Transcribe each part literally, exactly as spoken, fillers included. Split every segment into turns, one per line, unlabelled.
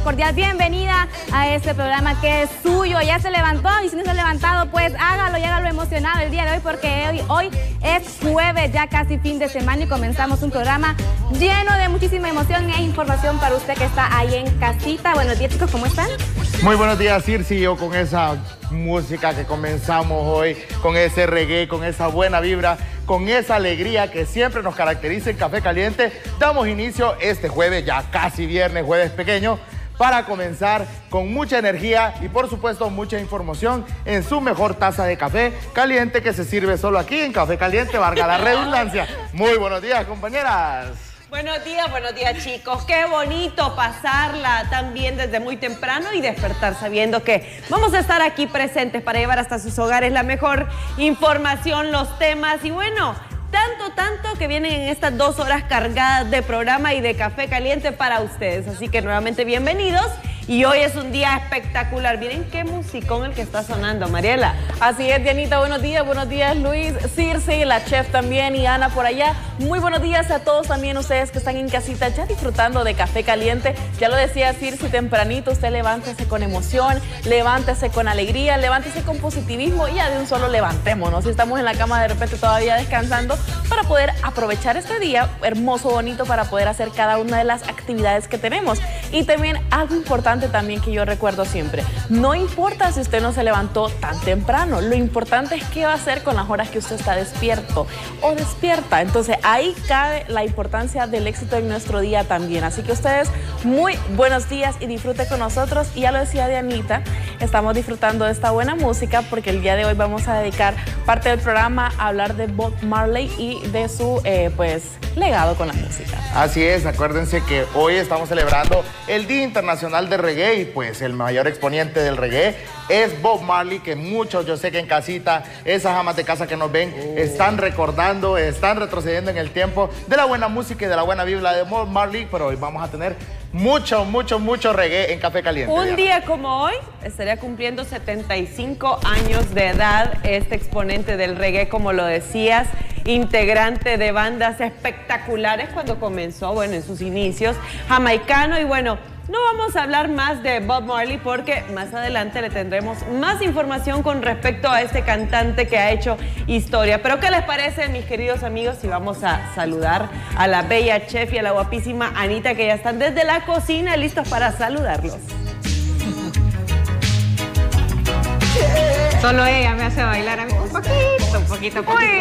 cordial bienvenida a este programa que es suyo. Ya se levantó y si no se ha levantado, pues hágalo y hágalo emocionado el día de hoy, porque hoy, hoy es jueves, ya casi fin de semana, y comenzamos un programa lleno de muchísima emoción e información para usted que está ahí en casita. Buenos días, chicos, ¿cómo están?
Muy buenos días, Circe. Yo con esa música que comenzamos hoy, con ese reggae, con esa buena vibra, con esa alegría que siempre nos caracteriza en Café Caliente, damos inicio este jueves, ya casi viernes, jueves pequeño, para comenzar con mucha energía y por supuesto mucha información en su mejor taza de café caliente que se sirve solo aquí en Café Caliente, valga la redundancia. Muy buenos días, compañeras.
Buenos días, buenos días, chicos. Qué bonito pasarla también desde muy temprano y despertar sabiendo que vamos a estar aquí presentes para llevar hasta sus hogares la mejor información, los temas y bueno, tanto, tanto que vienen en estas dos horas cargadas de programa y de Café Caliente para ustedes. Así que nuevamente bienvenidos. Y hoy es un día espectacular. Miren qué musicón el que está sonando, Mariela.
Así es, Dianita, buenos días, buenos días, Luis, Circe, la chef también y Ana por allá. Muy buenos días a todos también ustedes que están en casita ya disfrutando de Café Caliente. Ya lo decía Circe tempranito, usted levántese con emoción, levántese con alegría, levántese con positivismo y ya de un solo levantémonos. Si estamos en la cama de repente todavía descansando, para poder aprovechar este día hermoso, bonito, para poder hacer cada una de las actividades que tenemos. Y también algo importante también que yo recuerdo siempre, no importa si usted no se levantó tan temprano, lo importante es qué va a hacer con las horas que usted está despierto o despierta. Entonces ahí cabe la importancia del éxito en nuestro día también. Así que ustedes muy buenos días y disfrute con nosotros. Y ya lo decía Dianita, estamos disfrutando de esta buena música porque el día de hoy vamos a dedicar parte del programa a hablar de Bob Marley y de su eh, pues legado con la música.
Así es, acuérdense que hoy estamos celebrando el Día Internacional de Reggae y pues el mayor exponente del reggae es Bob Marley, que muchos, yo sé que en casita, esas amas de casa que nos ven, oh. están recordando, están retrocediendo en el tiempo de la buena música y de la buena vibra de Bob Marley, pero hoy vamos a tener mucho, mucho, mucho reggae en Café Caliente.
Un
ya.
día como hoy estaría cumpliendo setenta y cinco años de edad este exponente del reggae, como lo decías, integrante de bandas espectaculares cuando comenzó, bueno, en sus inicios, jamaicano. Y bueno, no vamos a hablar más de Bob Marley porque más adelante le tendremos más información con respecto a este cantante que ha hecho historia. Pero ¿qué les parece, mis queridos amigos, si vamos a saludar a la bella chef y a la guapísima Anita, que ya están desde la cocina listos para saludarlos?
Solo ella me hace bailar a mí un poquito, un poquito, un poquito.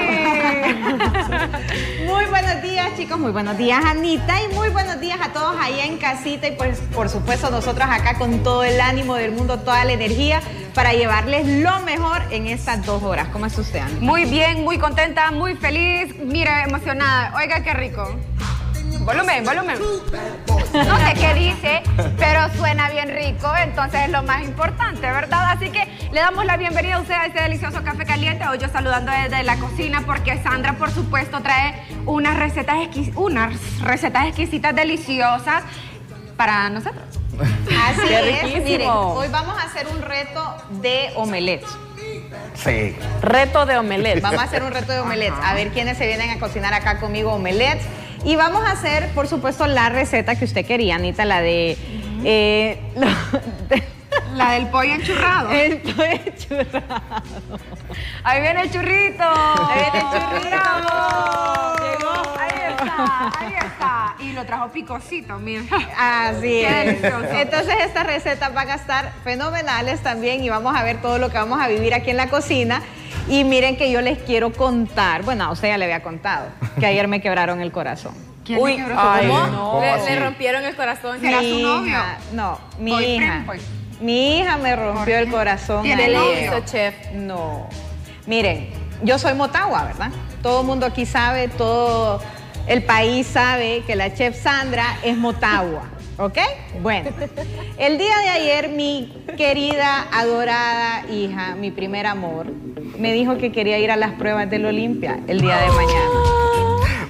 Muy buenos días, chicos, muy buenos días, Anita, y muy buenos días a todos ahí en casita. Y pues, por supuesto, nosotros acá con todo el ánimo del mundo, toda la energía para llevarles lo mejor en estas dos horas. ¿Cómo está usted, Anita?
Muy bien, muy contenta, muy feliz, mira, emocionada. Oiga, qué rico. Volumen, volumen. No sé qué dice, pero suena bien rico, entonces es lo más importante, ¿verdad? Así que le damos la bienvenida a usted a este delicioso Café Caliente. Hoy yo saludando desde la cocina porque Sandra, por supuesto, trae unas recetas, exquis unas recetas exquisitas, deliciosas para nosotros.
Así es, miren, hoy vamos a hacer un reto de omelette.
Sí.
Reto de omelette.
Vamos a hacer un reto de omelette. A ver quiénes se vienen a cocinar acá conmigo omelette. Y vamos a hacer, por supuesto, la receta que usted quería, Anita, la de... Uh-huh. eh, lo, de
la del pollo enchurrado.
El pollo enchurrado.
Ahí viene el churrito. Ahí viene el churrito.
Llegó.
Ahí está, ahí está. Y lo trajo picosito, miren.
Así es. Entonces estas recetas van a estar fenomenales también y vamos a ver todo lo que vamos a vivir aquí en la cocina. Y miren que yo les quiero contar, bueno, a usted ya le había contado, que ayer me quebraron el corazón.
¿Quién
Uy,
le quebró?
ay,
¿Cómo?
no.
Le, le rompieron el corazón.
¿Será
Mi
su novio?
hija, no, mi
Boyfriend,
hija.
pues.
Mi hija me rompió el corazón.
¿Tiene
¿Qué le
novio?
hizo, chef?
No. Miren, yo soy motagua, ¿verdad? Todo el mundo aquí sabe, todo el país sabe que la chef Sandra es motagua, ¿ok? Bueno, el día de ayer mi querida, adorada hija, mi primer amor, me dijo que quería ir a las pruebas del Olimpia el día de mañana.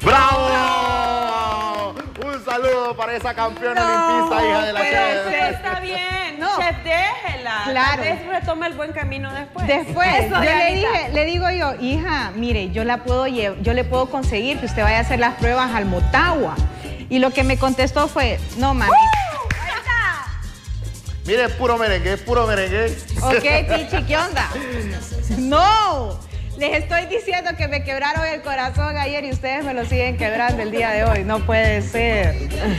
¡Bravo! Un saludo para esa campeona
No,
olimpista, hija de la
Pero
chef.
eso está bien,
No.
chef, déjela.
Claro.
Tal vez retoma el buen camino después.
Después,
Eso,
yo le
Dianita.
dije, le digo yo, hija, mire, yo la puedo llevar, yo le puedo conseguir que usted vaya a hacer las pruebas al Motagua. Y lo que me contestó fue, no, mami.
Mire, es puro merengue, es puro merengue.
Ok, Pichi, ¿qué onda? No, les estoy diciendo que me quebraron el corazón ayer y ustedes me lo siguen quebrando el día de hoy. No puede ser.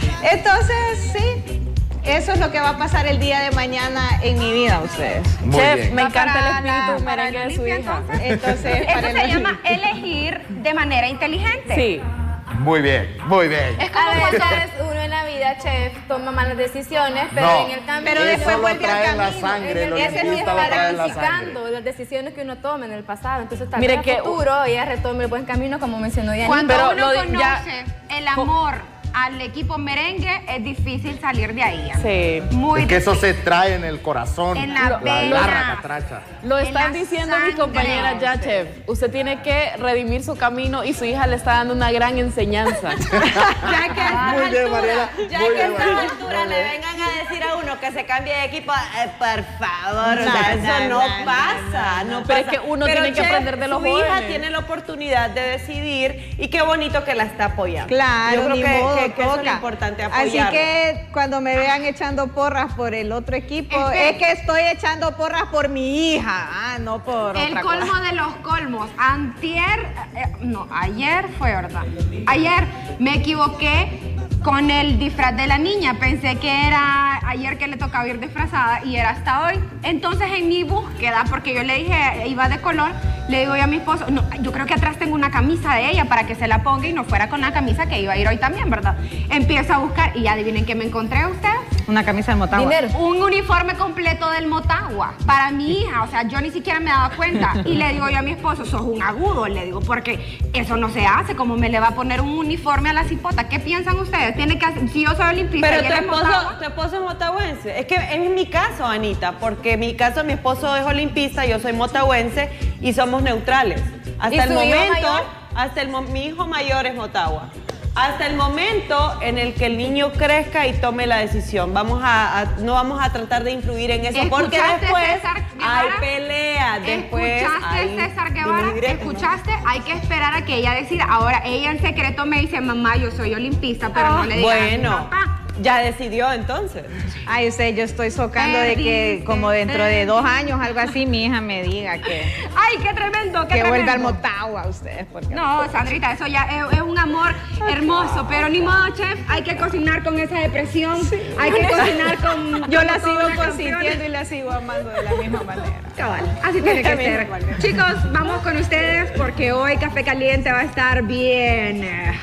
Entonces, sí. Eso es lo que va a pasar el día de mañana en mi vida, ustedes.
Muy
Chef,
bien.
me
Va
encanta
para
el espíritu
la- para
merengue de
el
su
limpia,
hija.
entonces.
Entonces,
Esto
para
se
el-
llama elegir de manera inteligente.
Sí.
Muy bien, muy bien.
Es como
A
cuando...
veces uno en la vida, chef, toma malas decisiones, pero
No,
en el camino...
pero
Eso
después
lo
vuelve al
trae en la
camino.
sangre,
En el
lo
ese es
limpista lo trae en la sangre.
planificando las decisiones que uno toma en el pasado. Entonces, tal
Mire
vez
que-
a futuro ella retome el buen camino, como mencionó Diana.
Cuando
Pero
uno
lo de- ya-
conoce el amor al equipo merengue, es difícil salir de ahí.
Sí.
Muy
Es que eso
difícil.
se trae en el corazón.
En la
la
vena.
garra catracha.
Lo
En
están
la
diciendo mis
sangre.
compañeras ya, chef. Usted tiene que redimir su camino y su hija le está dando una gran enseñanza.
Ya que a estas
Muy bien,
alturas-
Mariela.
ya
Muy
que a
bien,
estas
Mariela.
alturas le vengan a decir a uno que se cambie de equipo, eh, por favor, o
No,
sea,
no,
eso no,
no,
pasa, no,
Pero es
pasa.
que uno
Pero,
tiene que
chef,
aprender de los
su hija
jóvenes.
tiene la oportunidad de decidir y qué bonito que la está apoyando.
Claro,
Yo creo
ni
que,
modo,
que- que eso es lo
toca.
importante,
Así
apoyarlo.
que cuando me vean echando porras por el otro equipo,
Es que-
es que estoy echando porras por mi hija, ah, no por
El
otra
colmo
cosa.
de los colmos. Antier, eh, no, ayer fue, ¿verdad? Ayer me equivoqué con el disfraz de la niña. Pensé que era ayer que le tocaba ir disfrazada y era hasta hoy. Entonces, en mi búsqueda, porque yo le dije, iba de color, le digo yo a mi esposo, no, yo creo que atrás tengo una camisa de ella para que se la ponga y no fuera con la camisa que iba a ir hoy también, ¿verdad? Empiezo a buscar y adivinen qué me encontré, ustedes.
Una camisa de Motagua.
Dinero.
Un uniforme completo del Motagua para mi hija, o sea, yo ni siquiera me daba cuenta. Y le digo yo a mi esposo, sos un agudo, le digo, porque eso no se hace, como me le va a poner un uniforme a la cipota. ¿Qué piensan ustedes? Tiene que hacer, si yo soy olimpista
Pero
y
tu
él es
esposo,
Motagua.
tu esposo es motahuense. Es que es mi caso, Anita, porque en mi caso mi esposo es olimpista, yo soy motahuense y somos neutrales. Hasta
¿Y
el
su hijo
momento,
mayor?
hasta el mo- mi hijo mayor es Motagua. Hasta el momento en el que el niño crezca y tome la decisión. Vamos a, a- no vamos a tratar de influir en eso porque
¿Escuchaste,
después
César Guevara?
hay pelea, después
¿Escuchaste,
hay
César
dimes y
Guevara?
diretes, ¿no?
¿Escuchaste? Hay que esperar a que ella decida. Ahora, ella en secreto me dice, mamá, yo soy olimpista, pero no le digas a mi
Bueno,
papá.
ya decidió entonces.
Ay, usted, yo estoy socando de que
Perdiste,
como dentro de dos años, algo así, mi hija me diga que,
Ay, qué tremendo, qué
que vuelva al
tremendo.
Motagua ustedes. Porque
No, Sandrita, eso ya es, es un amor hermoso, pero ni modo, chef, hay que cocinar con esa depresión, hay que cocinar con...
yo la
con
sigo
todas las
consintiendo
canciones.
y la sigo amando de la misma manera.
Cabal, así tiene que
De la
ser.
misma manera.
Chicos, vamos con ustedes porque hoy Café Caliente va a estar bien eh,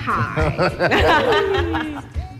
high.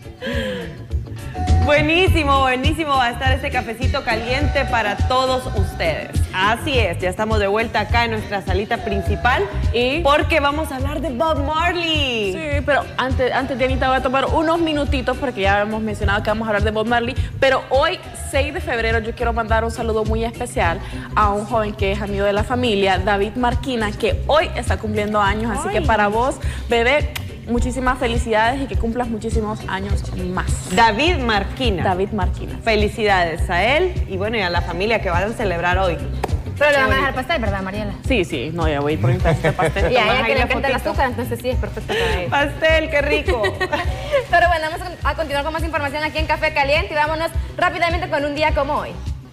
Buenísimo, buenísimo va a estar este cafecito caliente para todos ustedes. Así es, ya estamos de vuelta acá en nuestra salita principal
Y-
porque vamos a hablar de Bob Marley.
Sí, pero antes, antes de Anita voy a tomar unos minutitos porque ya hemos mencionado que vamos a hablar de Bob Marley, pero hoy, seis de febrero, yo quiero mandar un saludo muy especial a un joven que es amigo de la familia, David Marquina, que hoy está cumpliendo años, así que para vos, bebé, muchísimas felicidades y que cumplas muchísimos años más.
David Marquina.
David Marquina.
Felicidades a él y bueno, y a la familia que van a celebrar hoy.
Pero le van a dejar pastel, ¿verdad, Mariela?
Sí, sí, no, ya voy a ir por un pedacito de pastel.
Y a
Tomás
ella que
ahí
le
la
encanta el
fotito.
azúcar, entonces sí, es perfecto para ella.
Pastel, qué rico.
Pero bueno, vamos a continuar con más información aquí en Café Caliente y vámonos rápidamente con un día como hoy.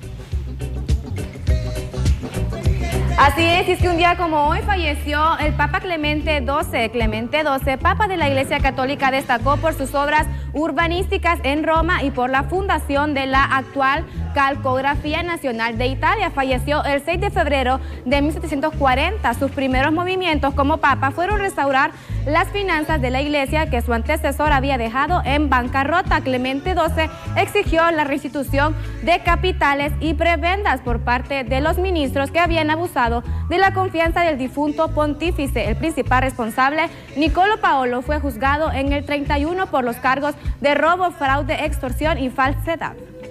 Así es, y es que un día como hoy falleció el Papa Clemente doce. Clemente doce, Papa de la Iglesia Católica, destacó por sus obras urbanísticas en Roma y por la fundación de la actual Calcografía Nacional de Italia. Falleció el seis de febrero de mil setecientos cuarenta. Sus primeros movimientos como Papa fueron restaurar las finanzas de la Iglesia que su antecesor había dejado en bancarrota. Clemente doce exigió la restitución de capitales y prebendas por parte de los ministros que habían abusado de la confianza del difunto pontífice. El principal responsable, Niccolo Paolo, fue juzgado en el treinta y uno por los cargos de robo, fraude, extorsión y falsedad.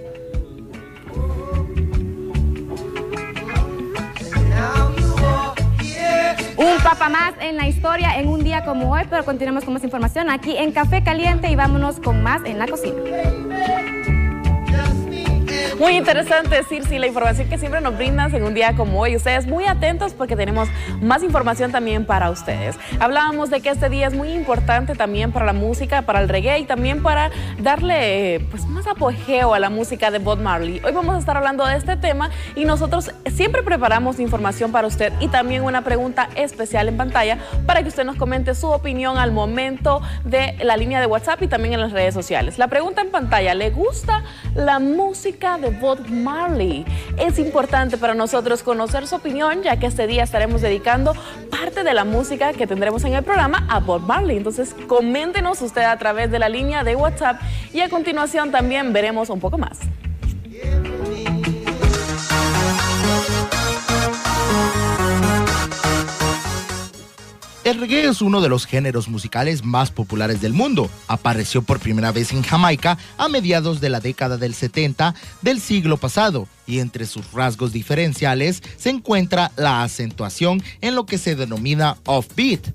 Un papa más en la historia en un día como hoy, pero continuamos con más información aquí en Café Caliente y vámonos con más en la cocina.
Muy interesante, Circe, la información que siempre nos brindan en un día como hoy. Ustedes muy atentos porque tenemos más información también para ustedes. Hablábamos de que este día es muy importante también para la música, para el reggae y también para darle pues, más apogeo a la música de Bob Marley. Hoy vamos a estar hablando de este tema y nosotros siempre preparamos información para usted y también una pregunta especial en pantalla para que usted nos comente su opinión al momento de la línea de WhatsApp y también en las redes sociales. La pregunta en pantalla: ¿le gusta la música de Bob Marley? Es importante para nosotros conocer su opinión, ya que este día estaremos dedicando parte de la música que tendremos en el programa a Bob Marley. Entonces, coméntenos usted a través de la línea de WhatsApp y a continuación también veremos un poco más.
El reggae es uno de los géneros musicales más populares del mundo. Apareció por primera vez en Jamaica a mediados de la década del setenta del siglo pasado y entre sus rasgos diferenciales se encuentra la acentuación en lo que se denomina offbeat.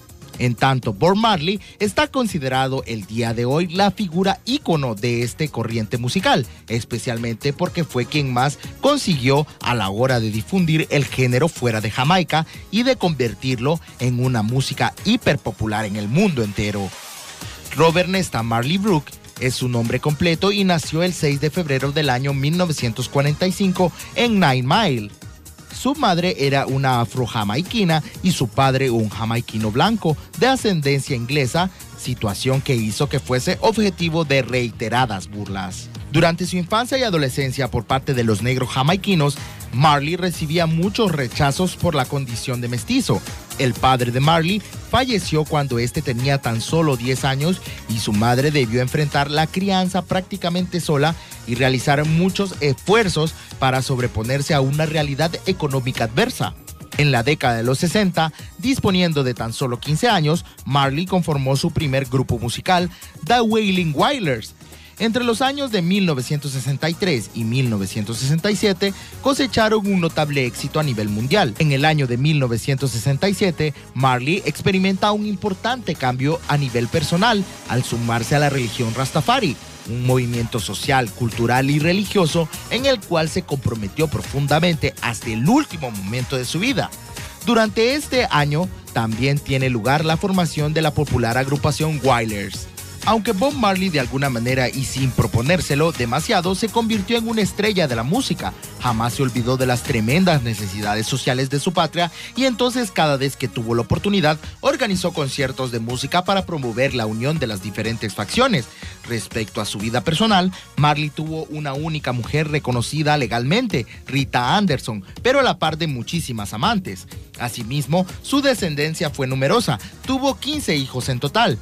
En tanto, Bob Marley está considerado el día de hoy la figura ícono de este corriente musical, especialmente porque fue quien más consiguió a la hora de difundir el género fuera de Jamaica y de convertirlo en una música hiperpopular en el mundo entero. Robert Nesta Marley Brooke es su nombre completo y nació el seis de febrero del año mil novecientos cuarenta y cinco en Nine Mile. Su madre era una afro-jamaiquina y su padre un jamaiquino blanco de ascendencia inglesa, situación que hizo que fuese objetivo de reiteradas burlas. Durante su infancia y adolescencia por parte de los negros jamaiquinos, Marley recibía muchos rechazos por la condición de mestizo. El padre de Marley falleció cuando éste tenía tan solo diez años y su madre debió enfrentar la crianza prácticamente sola y realizar muchos esfuerzos para sobreponerse a una realidad económica adversa. En la década de los sesenta, disponiendo de tan solo quince años, Marley conformó su primer grupo musical, The Wailing Wailers. Entre los años de mil novecientos sesenta y tres y mil novecientos sesenta y siete cosecharon un notable éxito a nivel mundial. En el año de mil novecientos sesenta y siete, Marley experimenta un importante cambio a nivel personal al sumarse a la religión Rastafari, un movimiento social, cultural y religioso en el cual se comprometió profundamente hasta el último momento de su vida. Durante este año también tiene lugar la formación de la popular agrupación Wailers. Aunque Bob Marley de alguna manera y sin proponérselo demasiado se convirtió en una estrella de la música, jamás se olvidó de las tremendas necesidades sociales de su patria y entonces cada vez que tuvo la oportunidad organizó conciertos de música para promover la unión de las diferentes facciones. Respecto a su vida personal, Marley tuvo una única mujer reconocida legalmente, Rita Anderson, pero a la par de muchísimas amantes. Asimismo, su descendencia fue numerosa, tuvo quince hijos en total.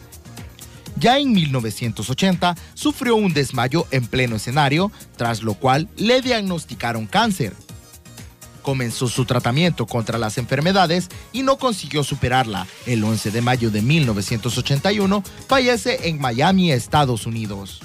Ya en mil novecientos ochenta sufrió un desmayo en pleno escenario, tras lo cual le diagnosticaron cáncer. Comenzó su tratamiento contra las enfermedades y no consiguió superarla. El once de mayo de mil novecientos ochenta y uno fallece en Miami, Estados Unidos.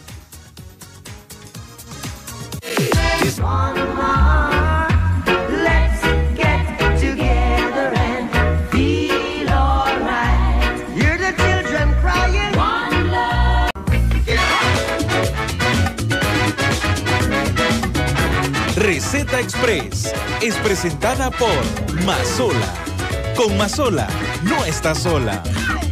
Receta Express es presentada por Mazola. Con Mazola no estás sola.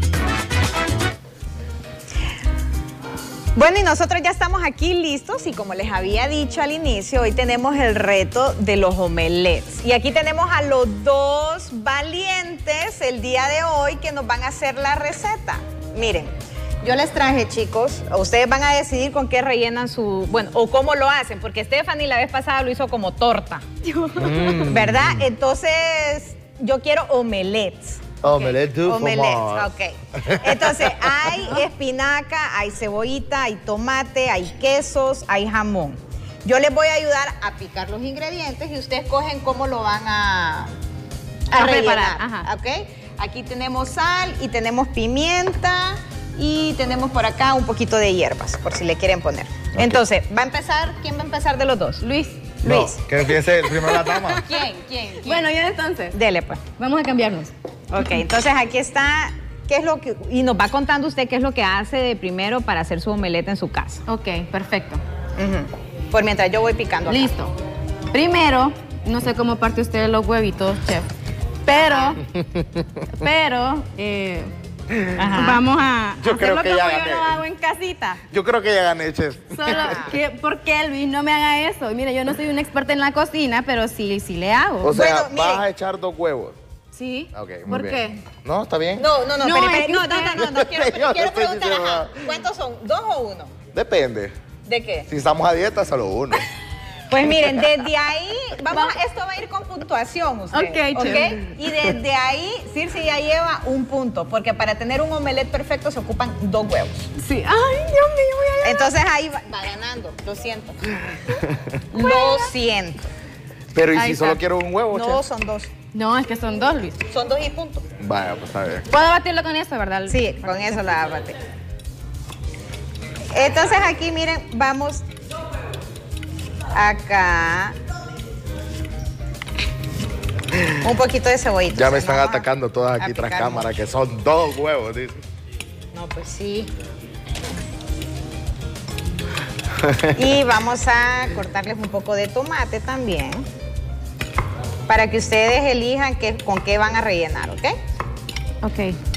Bueno, y nosotros ya estamos aquí listos y como les había dicho al inicio, hoy tenemos el reto de los omelets. Y aquí tenemos a los dos valientes el día de hoy que nos van a hacer la receta. Miren, yo les traje, chicos, ustedes van a decidir con qué rellenan su, bueno, o cómo lo hacen, porque Stephanie la vez pasada lo hizo como torta, mm. ¿verdad? Entonces, yo quiero omelets.
Omelette du
Omelets,
fromage.
ok. Entonces, hay espinaca, hay cebollita, hay tomate, hay quesos, hay jamón. Yo les voy a ayudar a picar los ingredientes y ustedes cogen cómo lo van a, a, a rellenar, ajá. ¿Ok? Aquí tenemos sal y tenemos pimienta. Y tenemos por acá un poquito de hierbas, por si le quieren poner. Okay. Entonces, ¿va a empezar? ¿Quién va a empezar de los dos? Luis.
No,
Luis.
que empiece primero la dama.
¿Quién? ¿Quién? ¿Quién?
Bueno, yo entonces.
Dele, pues.
Vamos a cambiarnos.
Ok, entonces aquí está, ¿qué es lo que, y nos va contando usted qué es lo que hace de primero para hacer su omeleta en su casa.
Ok, perfecto.
Uh-huh. Por mientras yo voy picando acá.
Listo. Primero, no sé cómo parte usted los huevitos, chef, pero, pero, eh,
Ajá.
vamos a
Yo creo
hacerlo
que
como
ya
yo
gané.
lo hago en casita.
Yo creo que ya gané, chef.
Solo que, ¿por qué, Luis? No me haga eso. Mire, yo no soy una experta en la cocina, pero sí, sí le hago.
O sea,
Bueno,
vas
miren.
a echar dos huevos.
Sí.
Ok, muy
¿Por
bien.
qué?
¿No? ¿Está bien?
No, no, no,
No,
espere,
es
espere,
que
no, no,
usted-
no, no, no, quiero,
Yo no
quiero
estoy
preguntar,
diciendo
ajá,
nada.
¿cuántos son? ¿Dos o uno?
Depende.
¿De qué?
Si estamos a dieta, solo uno.
Pues miren, desde ahí, vamos, a- esto va a ir con puntuación, usted.
Ok,
¿ok?
chévere.
Y desde ahí, Circe ya lleva un punto, porque para tener un omelette perfecto se ocupan dos huevos.
Sí. Ay, Dios mío, voy a...
Entonces ahí va, va ganando, lo siento. Lo siento.
Pero ¿y
Ahí
si
está.
solo quiero un huevo,
No,
chef?
son dos.
No, es que son dos, Luis.
Son dos y punto.
Vaya, pues está bien.
¿Puedo batirlo con eso, verdad?
Sí, con eso la abate. Entonces aquí, miren, vamos acá. Un poquito de cebollita.
Ya me
O sea,
están
no vamos a-
atacando todas
a
aquí tras
picar
cámara,
mucho.
que son dos huevos, dice.
No, pues sí. Y vamos a cortarles un poco de tomate también, para que ustedes elijan qué, con qué van a rellenar, ¿ok?
Ok.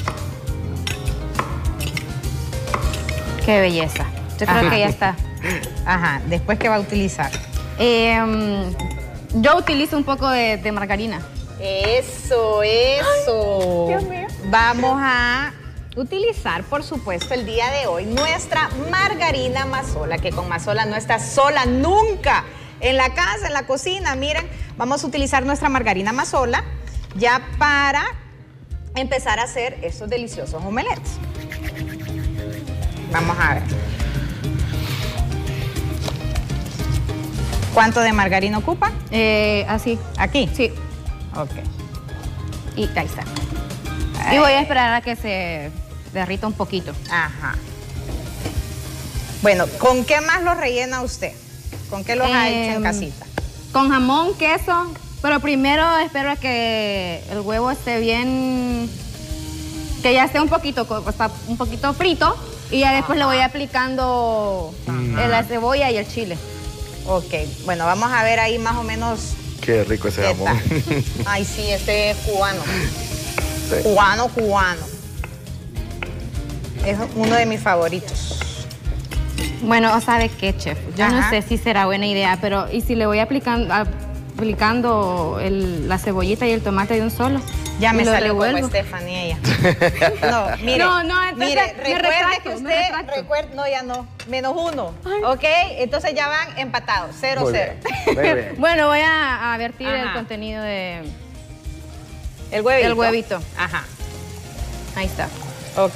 Qué belleza. Yo creo
Ajá.
que ya está.
Ajá, después, ¿qué va a utilizar?
Eh, mm, yo utilizo un poco de, de margarina.
Eso, eso.
Dios mío.
Vamos a utilizar, por supuesto, el día de hoy nuestra margarina Masola, que con Masola no está sola nunca. En la casa, en la cocina, miren, vamos a utilizar nuestra margarina Masola ya para empezar a hacer estos deliciosos omelettes. Vamos a ver. ¿Cuánto de margarina ocupa?
Eh, así.
Aquí.
Sí.
Ok.
Y ahí está. Y voy a esperar a que se derrita un poquito.
Ajá. Bueno, ¿con qué más los rellena usted? ¿Con qué los ha hecho en
Em,
casita?
Con jamón, queso, pero primero espero a que el huevo esté bien, que ya esté un poquito, co- está un poquito frito y ya después le voy aplicando eh, la cebolla y el chile.
Ok, bueno, vamos a ver ahí más o menos
Qué rico ese
qué
jamón.
tal. Ay, sí, este es cubano.
Sí.
Cubano, cubano. Es uno de mis favoritos.
Bueno, ¿sabe qué, chef? Yo no
Ajá.
sé si será buena idea, pero ¿y si le voy aplicando, aplicando el- la cebollita y el tomate de un solo?
Ya me
Y lo
salió como
revuelvo.
Stephanie ella. No, mire,
No, no, entonces
mire,
me
recuerde
retracto,
que
me
usted,
retracto.
recuerde, no, ya no, menos uno, ¿ok? Entonces ya van empatados, cero,
Muy
cero.
bien, muy bien.
Bueno, voy a, a vertir el
Ajá.
contenido de...
El huevito.
El huevito.
Ajá,
Ahí está.
ok.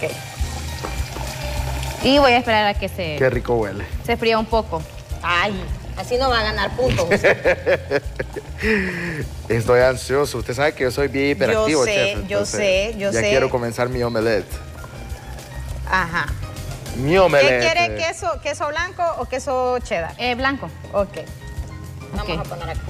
Y voy a esperar a que se,
Qué rico huele.
se fría un poco.
Ay, así no va a ganar puntos usted.
Estoy ansioso. Usted sabe que yo soy bien hiperactivo,
Yo sé,
chef.
yo
entonces
sé, yo
ya
sé.
quiero comenzar mi omelette.
Ajá.
Mi
¿Qué
omelette.
quiere, queso, queso blanco o queso cheddar?
Eh, blanco.
Ok. Vamos
Ok.
a poner acá.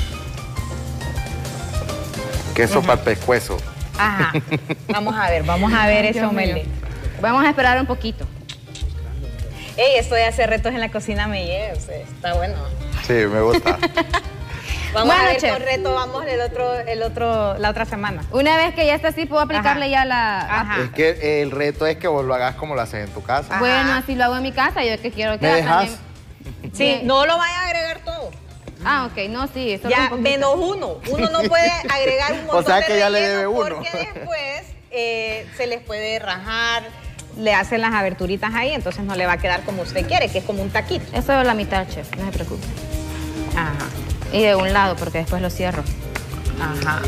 Queso para el pescuezo.
Ajá. Vamos a ver, vamos a ver ese
Dios mío.
omelette.
Vamos a esperar un poquito.
Ey, esto de hacer retos en la cocina me lleva, o sea, está bueno.
Sí, me gusta.
Vamos
Bueno,
a ver
chef.
qué reto vamos el otro, el otro, la otra semana.
Una vez que ya está así, puedo aplicarle
Ajá.
ya la...
Ajá.
Es que el reto es que vos lo hagas como lo haces en tu casa.
Ajá.
Bueno, así lo hago en mi casa. Yo que quiero que
¿Me
la
dejas?
también-
Sí,
Bien.
no lo vaya a agregar todo.
Ah, ok. No, sí. solo un
Ya,
poquito.
menos uno. Uno no puede agregar un montón
O sea
de
que ya le
relleno
debe uno.
porque después eh, se les puede rajar, le hacen las aberturitas ahí, entonces no le va a quedar como usted quiere, que es como un taquito.
Eso es la mitad, chef. No se preocupe.
Ajá,
Y de un lado, porque después lo cierro.
ajá.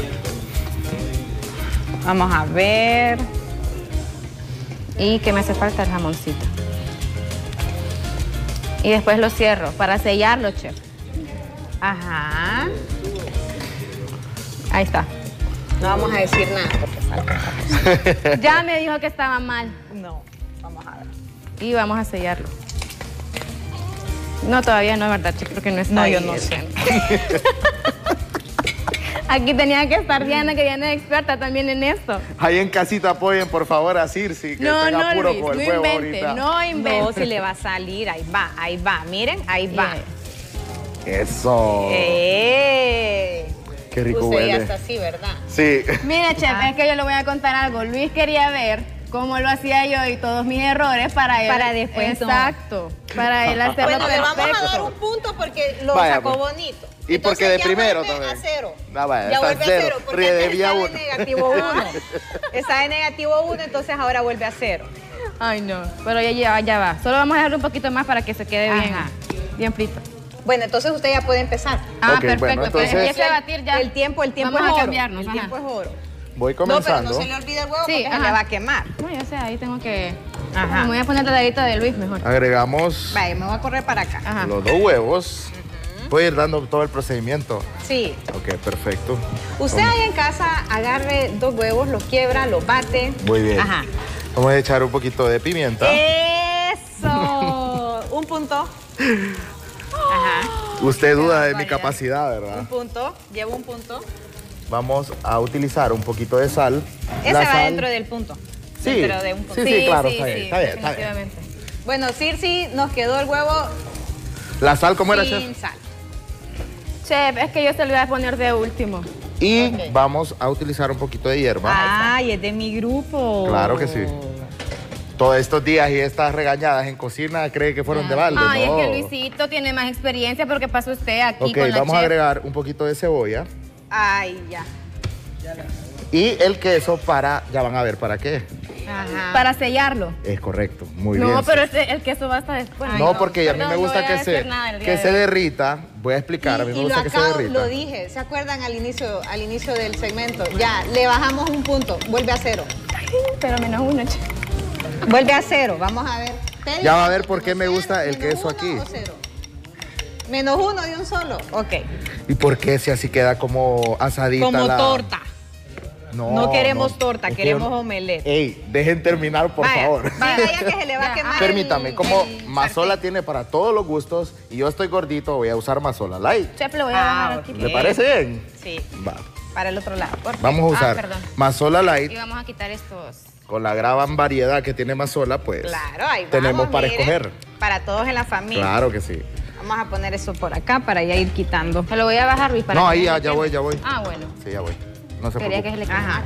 Vamos a ver.
Y que me hace falta el jamoncito. Y después lo cierro para sellarlo, chef.
Ajá.
Ahí está.
No vamos a decir nada porque falta otra cosa.
Ya me dijo que estaba mal.
No, vamos a ver.
Y vamos a sellarlo. No, todavía no es verdad, chef, porque no está
No,
ahí.
yo no sé.
Aquí tenía que estar Diana, que Diana es experta también en esto.
Ahí en casita apoyen, por favor, a Circe, que
No,
está en
no,
apuro
Luis,
con
no
el huevo
invente,
ahorita.
no invente.
No, si le va a salir, ahí va, ahí va. Miren, ahí va.
Bien.
Eso.
¡Eh!
Qué rico
Usted ya
huele.
está así, ¿verdad?
Sí.
Mire, chef, es que yo le voy a contar algo. Luis quería ver cómo lo hacía yo y todos mis errores para él.
Para después, no.
Exacto. Para él hacerlo
Bueno, le vamos a
perfecto.
dar un punto porque lo
Vaya,
sacó
pues.
bonito.
Y porque de
ya
primero
vuelve
también.
a cero.
Ah, vaya,
ya
está
vuelve
cero.
a cero. Porque
Ríe de
antes
vía
estaba
uno.
en negativo uno. Está en negativo uno, entonces ahora vuelve a cero.
Ay, no. Pero ya, ya, ya va. Solo vamos a dejarle un poquito más para que se quede bien,
Ajá.
bien frito.
Bueno, entonces usted ya puede empezar.
Ah,
Ok,
perfecto.
bueno,
Pues
entonces-
empiece a batir ya.
El tiempo, el tiempo
Vamos
es
a
oro.
cambiarnos,
El
ajá.
tiempo es oro.
Voy
No, pero
comenzando.
no se le olvide el huevo
Sí,
porque se
ajá.
le va a quemar.
No, ya sé, ahí tengo que...
Ajá.
Me voy a poner la ladita de Luis mejor.
Agregamos
Vaya, me voy a correr para acá.
Ajá.
los dos huevos. Voy a ir dando todo el procedimiento.
Sí.
Ok, perfecto.
Usted ahí en casa agarre dos huevos, los quiebra, los bate.
Muy bien.
Ajá.
Vamos a echar un poquito de pimienta.
¡Eso! Un punto. Ajá.
Usted duda de mi
vaya.
capacidad,
Un
¿verdad?
punto. Llevo un punto.
Vamos a utilizar un poquito de sal.
Ese
La
va
sal-
dentro del punto.
Sí,
Dentro de un punto.
sí, sí, claro, está bien, está bien, está bien.
definitivamente.
Bueno, Circe, nos quedó el huevo
La sal, ¿cómo era,
sin
chef?
sal.
Chef, es que yo se lo voy a poner de último.
Y
Ok.
vamos a utilizar un poquito de hierba.
Ay, es de mi grupo.
Claro que sí. Todos estos días y estas regañadas en cocina cree que fueron de balde.
Ay,
no.
es que Luisito tiene más experiencia porque pasó usted aquí
Ok,
con la
vamos a
chef.
agregar un poquito de cebolla
Ay, ya.
y el queso para, ya van a ver para qué.
Ajá.
Para sellarlo.
Es correcto, muy
no,
bien.
pero
Chef.
este- el queso va hasta después.
No, porque a mí me
Perdón,
gusta
no voy
que
a
se,
decir nada el día
que
de
se
hoy.
derrita. Voy a explicar, a mí
Y,
me
y lo
gusta que se
acabo,
derrita.
lo dije, ¿se acuerdan al inicio, al inicio del segmento? Ya, le bajamos un punto, vuelve a cero.
Pero menos uno, chef.
Vuelve a cero, vamos a ver. Teddy,
Ya va a ver por qué
menos
me
cero,
gusta el
menos
queso
uno
aquí.
o cero. Menos uno de un solo. Ok.
¿Y por qué si así queda como asadita?
Como
la-
torta.
No,
No queremos
no.
torta,
Es que
queremos
yo no-
omelette.
Ey, dejen terminar, por
Vaya,
favor.
vaya, ya que se le va a quemar.
Permítame,
el-
como
el
Mazola
sartén.
tiene para todos los gustos y yo estoy gordito, voy a usar Mazola Light.
Chef, lo voy a
Ah,
bajar aquí.
ok.
¿Le parece bien?
Sí,
Va.
para el otro lado. por favor.
Vamos a
Ah,
usar
perdón.
Mazola Light
Y vamos a quitar estos.
con la gran variedad que tiene Mazola, pues
Claro, ahí vamos,
tenemos para
mire,
escoger.
Para todos en la familia.
Claro que sí.
Vamos a poner eso por acá para ya ir quitando.
Se lo voy a bajar, Luis, para
No,
que
ahí
no
ya,
se
ya
queme.
voy, ya voy.
Ah, bueno.
Sí, ya voy. No se
Quería que se
preocupe.
le quemara.
Ajá.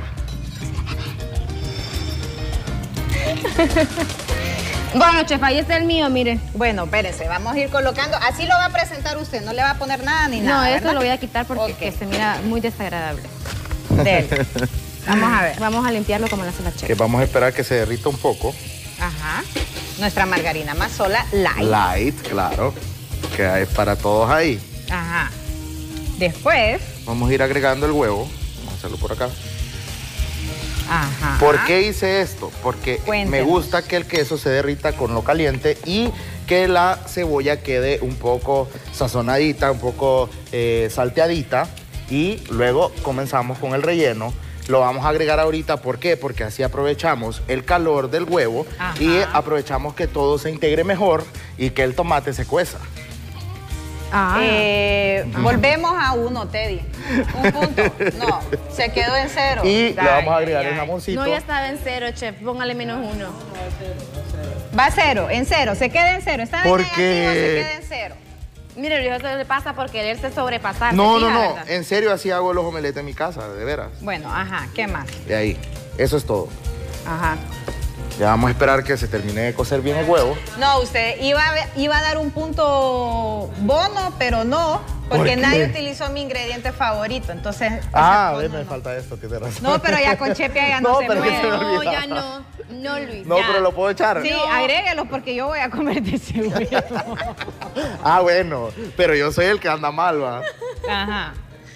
Bueno, chef, ahí está el mío, mire.
Bueno, espérense, vamos a ir colocando. Así lo va a presentar usted, no le va a poner nada ni
No,
nada.
esto
¿verdad?
lo voy a quitar porque
Ok.
que se mira muy desagradable.
Dele. Vamos a ver.
Vamos a limpiarlo como lo hace la chef.
Que vamos a esperar que se derrita un poco.
Ajá. Nuestra margarina Mazola light.
Light, claro. Que hay para todos ahí.
Ajá. Después,
Vamos a ir agregando el huevo. Vamos a hacerlo por acá.
ajá.
¿Por qué hice esto? Porque
Cuéntenos.
me gusta que el queso se derrita con lo caliente y que la cebolla quede un poco sazonadita, un poco eh, salteadita. Y luego comenzamos con el relleno. Lo vamos a agregar ahorita, ¿por qué? Porque así aprovechamos el calor del huevo
Ajá.
y aprovechamos que todo se integre mejor y que el tomate se cueza.
Ah.
Eh, volvemos a uno, Teddy. Un punto. No, se quedó en cero.
Y le
Ay,
vamos a agregar
ay,
el
ay.
jamoncito.
No, ya estaba en cero, chef. Póngale menos uno.
Va a cero, en cero, se queda en cero. Está en
Porque-
negativo, se queda en cero.
Mire, Luis, eso le pasa por quererse sobrepasar.
No,
¿se
no,
fija,
no.
verdad?
En serio, así hago los omeletes en mi casa, de veras.
Bueno, ajá, ¿qué más?
De ahí. Eso es todo.
Ajá.
Ya vamos a esperar que se termine de cocer bien el huevo.
No, usted iba a, iba a dar un punto bono, pero no, porque
¿Por qué?
nadie utilizó mi ingrediente favorito. Entonces. ese
Ah,
bono
ve, me
no.
falta esto, tiene razón.
No, pero ya con Chepe ya no,
No,
se
pero
puede.
que se me
No,
olvidaba.
ya no. No, Luis.
No,
ya.
pero lo puedo echar.
Sí, agréguelos porque yo voy a comer de cebolla.
Ah, bueno, pero yo soy el que anda mal, va.
Ajá.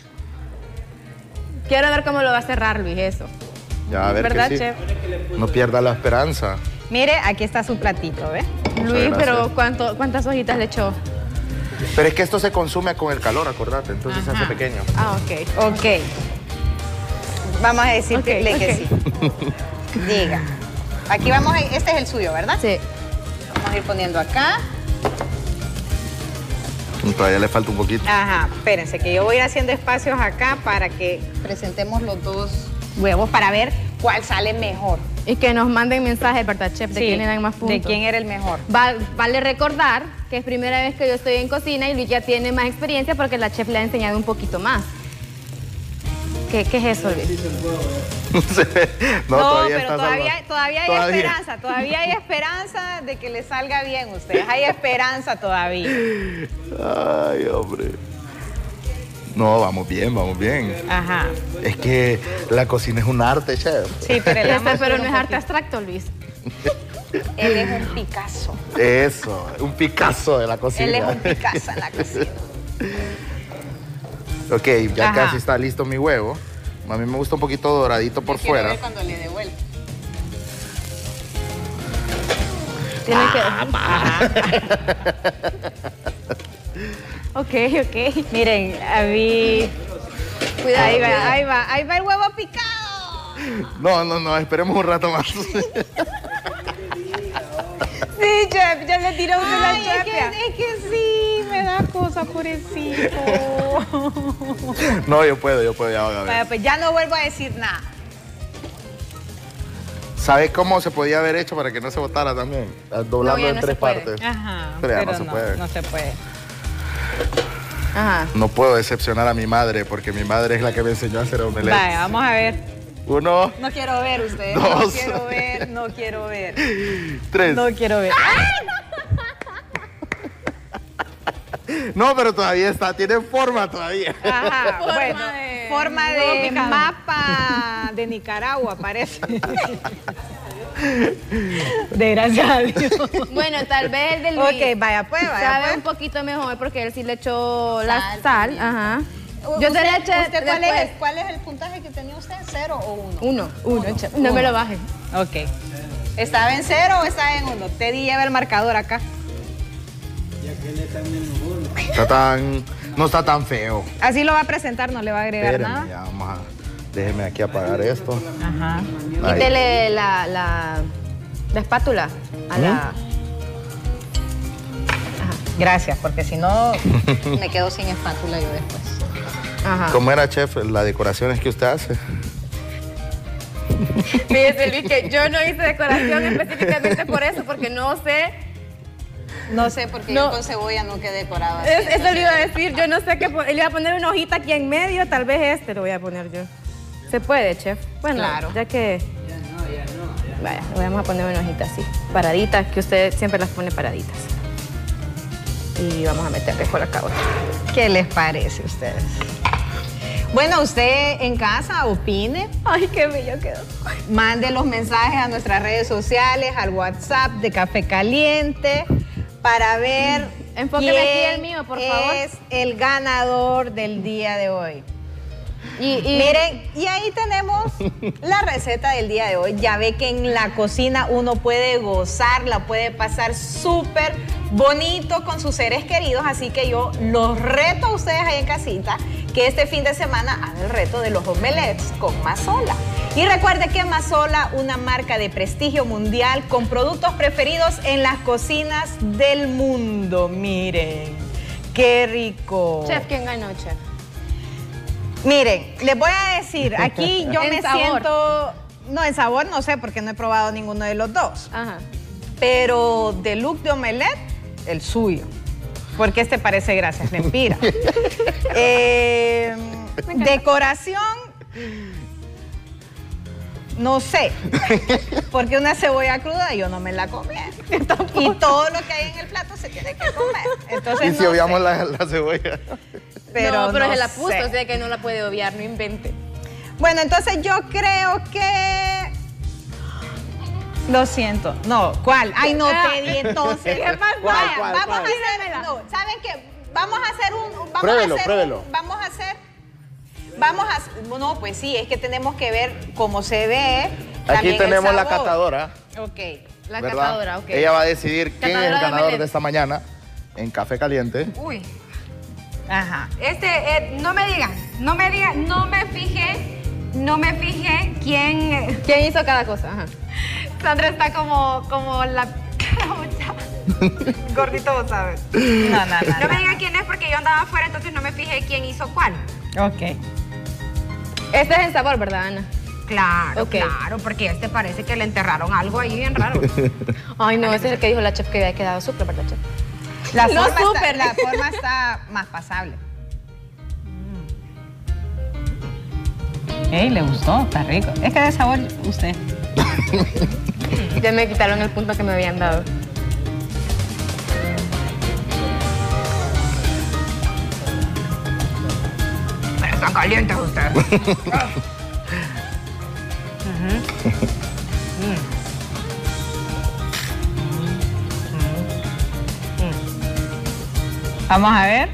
Quiero ver cómo lo va a cerrar, Luis, eso.
Ya, a ver
¿Verdad,
que sí.
chef?
No pierda la esperanza.
Mire, aquí está su platito, ¿ve?
Luis,
gracias.
pero ¿cuánto, ¿cuántas hojitas le echó?
Pero es que esto se consume con el calor, acordate, entonces se
Ajá.
hace pequeño.
Ah, ok.
Ok. Vamos a decirle
Ok,
que
ok.
sí. Diga. Aquí vamos a, este es el suyo, ¿verdad?
Sí.
Vamos a ir poniendo acá.
Y todavía le falta un poquito.
Ajá, espérense, que yo voy a ir haciendo espacios acá para que presentemos los dos huevos para ver cuál sale mejor.
Y que nos manden mensajes, ¿verdad, chef? De
Sí,
quién eran más puntos.
de quién era el mejor.
Va- vale recordar que es primera vez que yo estoy en cocina y Luis ya tiene más experiencia porque la chef le ha enseñado un poquito más. ¿Qué, qué es eso, Luis?
No, sé. no,
No,
todavía
pero
está
todavía,
salva-
todavía hay
todavía.
esperanza, todavía hay esperanza de que le salga bien a ustedes. Hay esperanza todavía.
Ay, hombre. No, vamos bien, vamos bien.
Ajá.
Es que la cocina es un arte, chef.
Sí, pero el
Este,
ama
pero no
un
es arte
poquito.
abstracto, Luis.
Él es un Picasso.
Eso, un Picasso de la cocina.
Él es un Picasso en la cocina.
Ok, ya
Ajá.
casi está listo mi huevo. A mí me gusta un poquito doradito por
Quiero
fuera.
ver cuando le devuelva.
Tiene que...
Ajá.
Ok, ok.
Miren, a mí...
Cuidado.
Ahí va, ahí va, ahí va el huevo picado.
No, no, no, esperemos un rato más.
Sí, chef, ya le tiró usted la
Ay, es que-
chapia. Es que sí, me da cosa, pobrecito.
No, yo puedo, yo puedo, ya van a
Vaya,
ver.
pues ya no vuelvo a decir nada.
¿Sabes cómo se podía haber hecho para que no se botara también? Doblando
No, ya
en
no
tres
se puede.
partes.
Ajá,
Pero ya
pero
no se
no,
puede.
no se puede.
Ajá.
No puedo decepcionar a mi madre porque mi madre es la que me enseñó a hacer omelette.
Vaya, vamos a ver.
Uno,
No quiero ver ustedes. No
Dos.
quiero ver, no quiero ver.
tres.
No quiero ver.
No, pero todavía está, tiene forma todavía.
Ajá,
Forma
bueno,
de-
forma
huevo
de
picado.
mapa de Nicaragua, parece. De gracias a Dios.
Bueno, tal vez el de Luis
Ok, vaya pues, vaya
sabe
pues.
un poquito mejor porque él sí le echó la
Sal,
sal. Ajá. Yo
¿Usted,
te le eché
usted cuál,
después.
es, cuál es el puntaje que tenía usted? ¿Cero o uno?
Uno, uno, chef. No me lo bajes.
Ok. ¿Estaba en cero o estaba en uno? Teddy lleva el marcador acá.
Está tan, no está tan feo.
Así lo va a presentar, no le va a agregar
Espérenme,
nada.
ya vamos a... Déjeme aquí apagar esto.
Ajá.
Ahí.
Quítele la, la, la espátula a la...
Gracias, porque si no me quedo sin espátula yo después.
Ajá.
¿Cómo era, chef, las decoraciones que usted hace?
Fíjese, Luis, que yo no hice decoración específicamente por eso, porque no sé...
No sé, porque
No.
yo con cebolla no quedé decorada.
Es- eso le iba a decir, yo no sé qué... po- Le iba a poner una hojita aquí en medio, tal vez este lo voy a poner yo. ¿Se puede, chef? Bueno,
Claro.
ya que... Ya no, ya no. Vaya, le vamos a poner una hojita así, paraditas, que usted siempre las pone paraditas. Y vamos a meterle por acá otra.
¿Qué les parece a ustedes? Bueno, usted en casa opine,
Ay, qué bello quedó.
mande los mensajes a nuestras redes sociales, al WhatsApp de Café Caliente, para ver
Enfóqueme
quién
aquí el mío, por favor.
es el ganador del día de hoy.
Y, y
Miren, y ahí tenemos la receta del día de hoy. Ya ve que en la cocina uno puede gozar, la puede pasar súper bonito con sus seres queridos. Así que yo los reto a ustedes ahí en casita que este fin de semana hagan el reto de los omelettes con Mazola. Y recuerde que Mazola, una marca de prestigio mundial con productos preferidos en las cocinas del mundo. Miren, qué rico.
chef, ¿quién ganó, chef?
Miren, les voy a decir, aquí yo
En
me
sabor.
siento... No, en sabor no sé porque no he probado ninguno de los dos.
Ajá.
Pero de look de omelette, el suyo. Porque este parece gracias, Lempira. Eh, decoración, no sé. Porque una cebolla cruda yo no me la comí. Y todo lo que hay en el plato se tiene que comer. Entonces,
Y si
no
obviamos
sé.
la, la cebolla.
Pero no, pero
no
se la puso,
sé.
o sea que no la puede obviar, no invente.
Bueno, entonces yo creo que... Lo siento. No, ¿cuál? Ay, no, Teddy, entonces.
¿Qué más?
¿Cuál,
Vaya,
cuál,
vamos
cuál?
a hacer... No, ¿saben qué? Vamos a hacer un... Vamos
Pruébelo,
a hacer
pruébelo.
Un, vamos a hacer... Vamos a... No, pues sí, es que tenemos que ver cómo se ve.
Aquí
también el
tenemos la
sabor.
catadora.
Ok.
La
¿verdad?
catadora, ok.
Ella va a decidir quién es
Catadora
el
de
ganador
omelette.
de esta mañana en Café Caliente.
Uy,
Ajá.
este, eh, no me digan, no me digan, no me fijé, no me fijé quién... eh,
¿Quién hizo cada cosa? Ajá.
Sandra está como, como la... Gordito, vos sabes.
No, no, no.
No me digan quién es porque yo andaba afuera, entonces no me fijé quién hizo cuál.
Ok.
Este es el sabor, ¿verdad, Ana?
Claro,
Ok.
claro, porque este parece que le enterraron algo ahí bien raro.
Ay, no, ese es el que dijo la chef que había quedado súper, ¿verdad, chef?
La,
No,
forma está,
súper.
la forma está más pasable. Ey, le gustó, está rico. Es que de sabor usted.
Ya me quitaron el punto que me habían dado.
Pero están calientes ustedes.
Vamos a ver.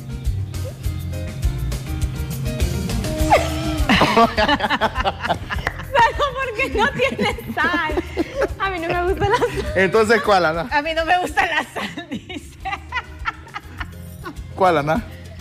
Porque no tiene sal. A mí no me gusta la sal.
Entonces, ¿cuál, Ana?
A mí no me gusta la sal, dice.
¿Cuál, Ana?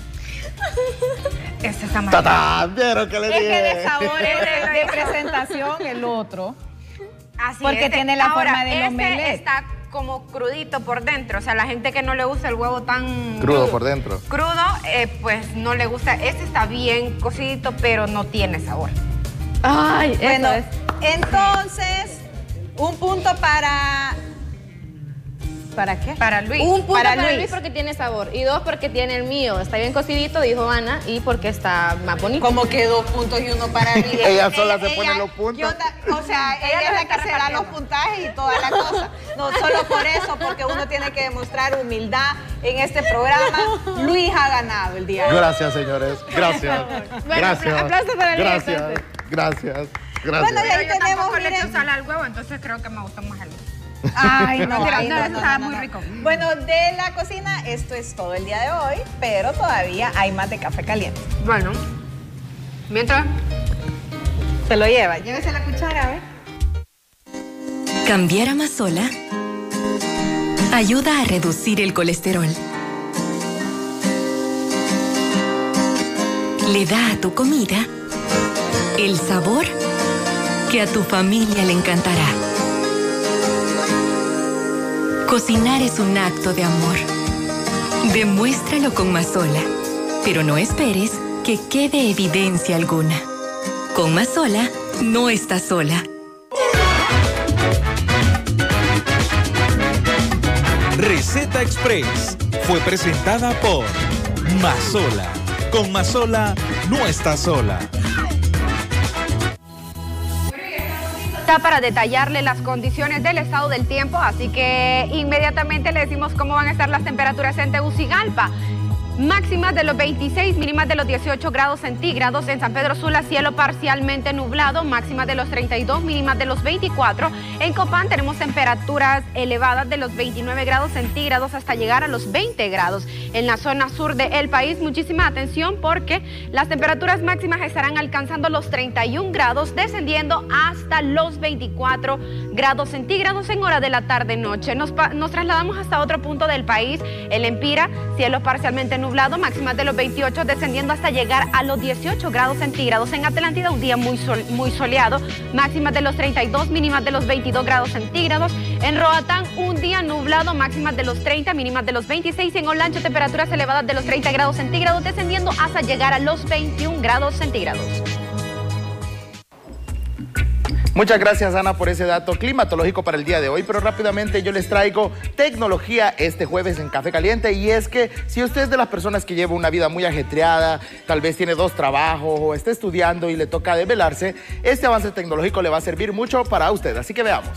Este está mal.
¡Tatá! ¿Vieron que le
Es
dije?
que de sabor es de, de presentación el otro.
Así
Porque
es.
tiene la
Ahora,
forma del
este
omelette.
está como crudito por dentro. O sea, la gente que no le gusta el huevo tan
Crudo por dentro.
crudo, eh, pues no le gusta. Este está bien cocidito, pero no tiene sabor.
Ay,
Bueno,
eso es.
entonces, un punto para... ¿Para qué?
Para Luis.
Un punto
para
para, Luis.
Luis
porque tiene sabor. Y dos porque tiene el mío. Está bien cocidito, dijo Ana. Y porque está más bonito.
Como que dos puntos y uno para mí.
Ella sola se pone los puntos.
yo ta- o sea, ella,
Ella
es
los
la
está
que se da los
repartiendo.
puntajes y toda la cosa. No, solo por eso, porque uno tiene que demostrar humildad en este programa. Luis ha ganado el día de hoy.
Gracias, señores. Gracias.
Bueno,
Gracias.
aplauso para Luis,
Gracias.
entonces.
Gracias.
Bueno,
Gracias.
y ahí
Pero yo
tenemos,
tampoco le echo
miren.
sal al huevo, entonces creo que me gustó más el huevo.
Ay, no,
Mentira,
ay,
no,
no,
eso
no,
estaba
no,
muy
no.
rico.
Bueno, de la cocina, esto es todo el día de hoy, pero todavía hay más de café caliente.
Bueno, mientras...
Se lo lleva, llévese la cuchara, a ver.
Cambiar a Mazola ayuda a reducir el colesterol. Le da a tu comida el sabor que a tu familia le encantará. Cocinar es un acto de amor. Demuéstralo con Mazola, pero no esperes que quede evidencia alguna. Con Mazola, no estás sola.
Receta Express fue presentada por Mazola. Con Mazola no estás sola.
Está para detallarle las condiciones del estado del tiempo, así que inmediatamente le decimos cómo van a estar las temperaturas en Tegucigalpa. Máximas de los veintiséis, mínimas de los dieciocho grados centígrados. En San Pedro Sula, cielo parcialmente nublado, máximas de los treinta y dos, mínimas de los veinticuatro. En Copán tenemos temperaturas elevadas de los veintinueve grados centígrados hasta llegar a los veinte grados. En la zona sur del país, muchísima atención porque las temperaturas máximas estarán alcanzando los treinta y un grados, descendiendo hasta los veinticuatro grados centígrados en hora de la tarde-noche. Nos, nos trasladamos hasta otro punto del país, el Empira, cielo parcialmente nublado, máximas de los veintiocho, descendiendo hasta llegar a los dieciocho grados centígrados. En Atlántida, un día muy, sol, muy soleado, máximas de los treinta y dos, mínimas de los veintidós grados centígrados. En Roatán, un día nublado, máximas de los treinta, mínimas de los veintiséis. En Olancho, temperaturas elevadas de los treinta grados centígrados, descendiendo hasta llegar a los veintiún grados centígrados.
Muchas gracias, Ana, por ese dato climatológico para el día de hoy, pero rápidamente yo les traigo tecnología este jueves en Café Caliente, y es que si usted es de las personas que lleva una vida muy ajetreada, tal vez tiene dos trabajos o está estudiando y le toca desvelarse, este avance tecnológico le va a servir mucho para usted, así que veamos.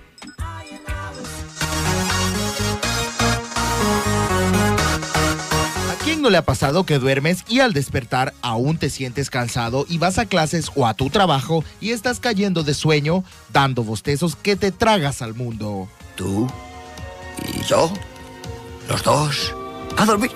¿A quién no le ha pasado que duermes y al despertar aún te sientes cansado y vas a clases o a tu trabajo y estás cayendo de sueño, dando bostezos que te tragas al mundo?
Tú y yo, los dos, a dormir.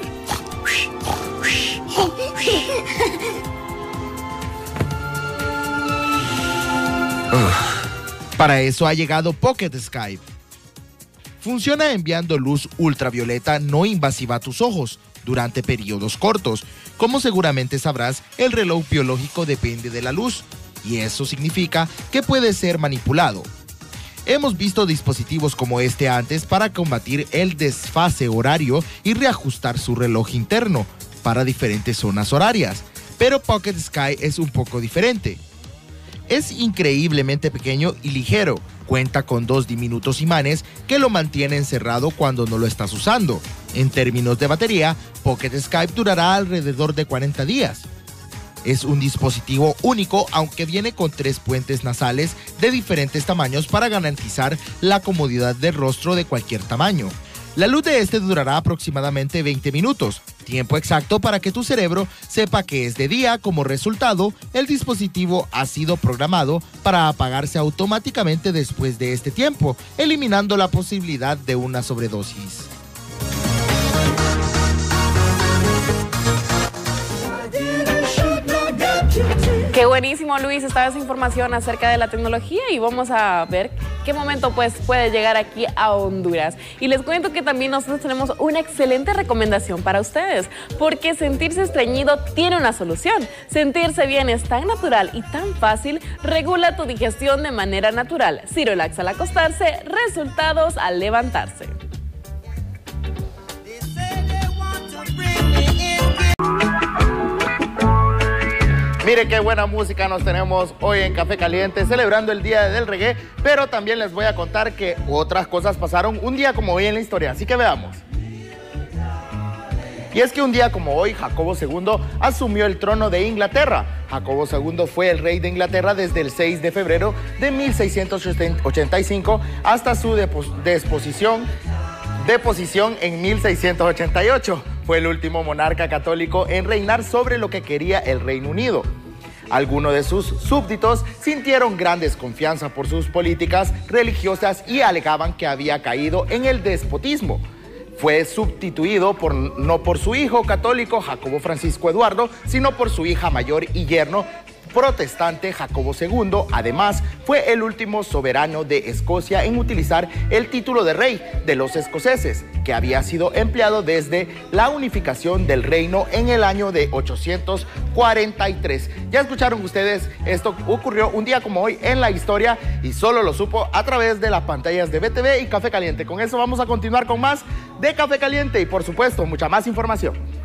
Para eso ha llegado Pocket Sky. Funciona enviando luz ultravioleta no invasiva a tus ojos durante periodos cortos. Como seguramente sabrás, el reloj biológico depende de la luz, y eso significa que puede ser manipulado. Hemos visto dispositivos como este antes para combatir el desfase horario y reajustar su reloj interno para diferentes zonas horarias, pero Pocket Sky es un poco diferente. Es increíblemente pequeño y ligero. Cuenta con dos diminutos imanes que lo mantienen cerrado cuando no lo estás usando. En términos de batería, Pocket Skype durará alrededor de cuarenta días. Es un dispositivo único, aunque viene con tres puentes nasales de diferentes tamaños para garantizar la comodidad del rostro de cualquier tamaño. La luz de este durará aproximadamente veinte minutos, tiempo exacto para que tu cerebro sepa que es de día. Como resultado, el dispositivo ha sido programado para apagarse automáticamente después de este tiempo, eliminando la posibilidad de una sobredosis.
Qué buenísimo, Luis, esta esa información acerca de la tecnología y vamos a ver qué momento pues puede llegar aquí a Honduras. Y les cuento que también nosotros tenemos una excelente recomendación para ustedes, porque sentirse estreñido tiene una solución. Sentirse bien es tan natural y tan fácil. Regula tu digestión de manera natural. Cirolax al acostarse, resultados al levantarse.
Mire qué buena música nos tenemos hoy en Café Caliente, celebrando el Día del Reggae, pero también les voy a contar que otras cosas pasaron un día como hoy en la historia, así que veamos. Y es que un día como hoy, Jacobo segundo asumió el trono de Inglaterra. Jacobo segundo fue el rey de Inglaterra desde el seis de febrero de mil seiscientos ochenta y cinco hasta su deposición, deposición en mil seiscientos ochenta y ocho. Fue el último monarca católico en reinar sobre lo que quería el Reino Unido. Algunos de sus súbditos sintieron gran desconfianza por sus políticas religiosas y alegaban que había caído en el despotismo. Fue sustituido por, no por su hijo católico Jacobo Francisco Eduardo, sino por su hija mayor y yerno protestante Jacobo segundo. Además, fue el último soberano de Escocia en utilizar el título de rey de los escoceses, que había sido empleado desde la unificación del reino en el año de ochocientos cuarenta y tres. Ya escucharon ustedes, esto ocurrió un día como hoy en la historia y solo lo supo a través de las pantallas de B T V y Café Caliente. Con eso vamos a continuar con más de Café Caliente y por supuesto mucha más información.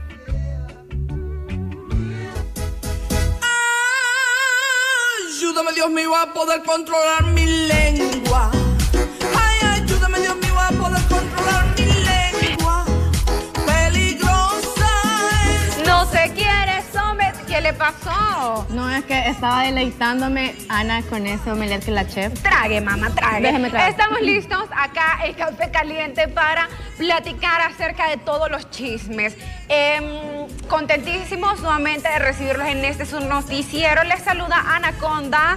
Ayúdame, Dios mío, a poder controlar mi lengua. Ay, ayúdame, Dios mío, a poder controlar mi lengua. Peligrosa es.
No se quiere, hombre. ¿Qué le pasó?
No, es que estaba deleitándome, Ana, con ese omelette que la chef.
Trague, mamá, trague.
Déjeme tragar.
Estamos listos acá en Café Caliente para platicar acerca de todos los chismes. Eh, contentísimos nuevamente de recibirlos en este su noticiero. Les saluda Anaconda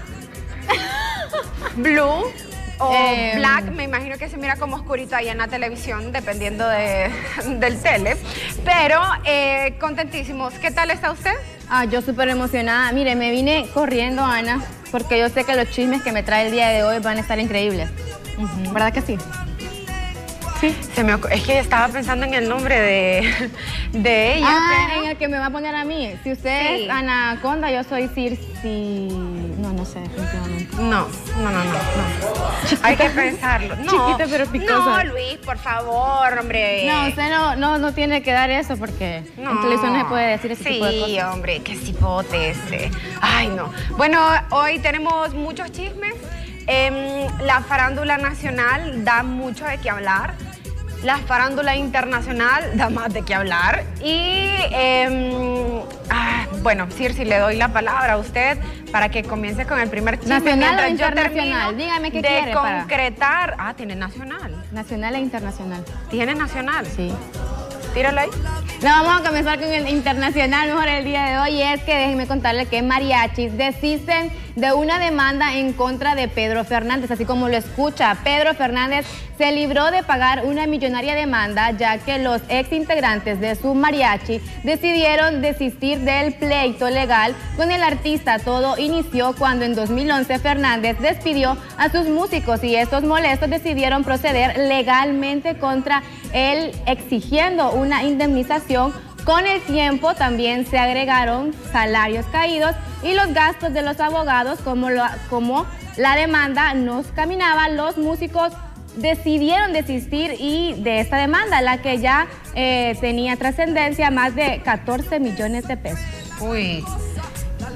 Blue o
Eh,
Black. Me imagino que se mira como oscurito ahí en la televisión, dependiendo de, del tele. Pero eh, contentísimos. ¿Qué tal está usted?
Ah, yo súper emocionada. Mire, me vine corriendo, Ana, porque yo sé que los chismes que me trae el día de hoy van a estar increíbles. Uh-huh. ¿Verdad que sí?
Sí. Se me ocu- es que estaba pensando en el nombre de, de ella.
Ah,
pero...
en el que me va a poner a mí. Si usted
Sí.
es Anaconda, yo soy Circe... No, no sé, definitivamente.
No, no, no, no, no. Hay que pensarlo. No,
Chiquita pero picosa.
No, Luis, por favor, hombre.
No, usted no, no, no tiene que dar eso porque
No.
en televisión no se puede decir ese
sí,
tipo de cosas.
Sí, hombre, qué cipote ese. Ay, no. Bueno, hoy tenemos muchos chismes. Eh, la farándula nacional da mucho de qué hablar. La farándula internacional da más de qué hablar. Y, eh, ah, bueno, Circe, le doy la palabra a usted para que comience con el primer chisme.
¿Nacional o
mientras yo
internacional?
termino
Dígame qué
de
quiere para-
concretar. Ah, tiene nacional.
Nacional e internacional.
¿Tiene nacional?
Sí.
Tíralo ahí.
No, vamos a comenzar con el internacional mejor el día de hoy. Y es que déjenme contarles que mariachis desisten de una demanda en contra de Pedro Fernández, así como lo escucha. Pedro Fernández se libró de pagar una millonaria demanda, ya que los ex integrantes de su mariachi decidieron desistir del pleito legal con el artista. Todo inició cuando en dos mil once Fernández despidió a sus músicos y estos molestos decidieron proceder legalmente contra él, exigiendo una indemnización. Con el tiempo también se agregaron salarios caídos y los gastos de los abogados. Como, lo, como la demanda no caminaba, los músicos decidieron desistir y de esta demanda, la que ya eh, tenía trascendencia, más de catorce millones de pesos.
Uy.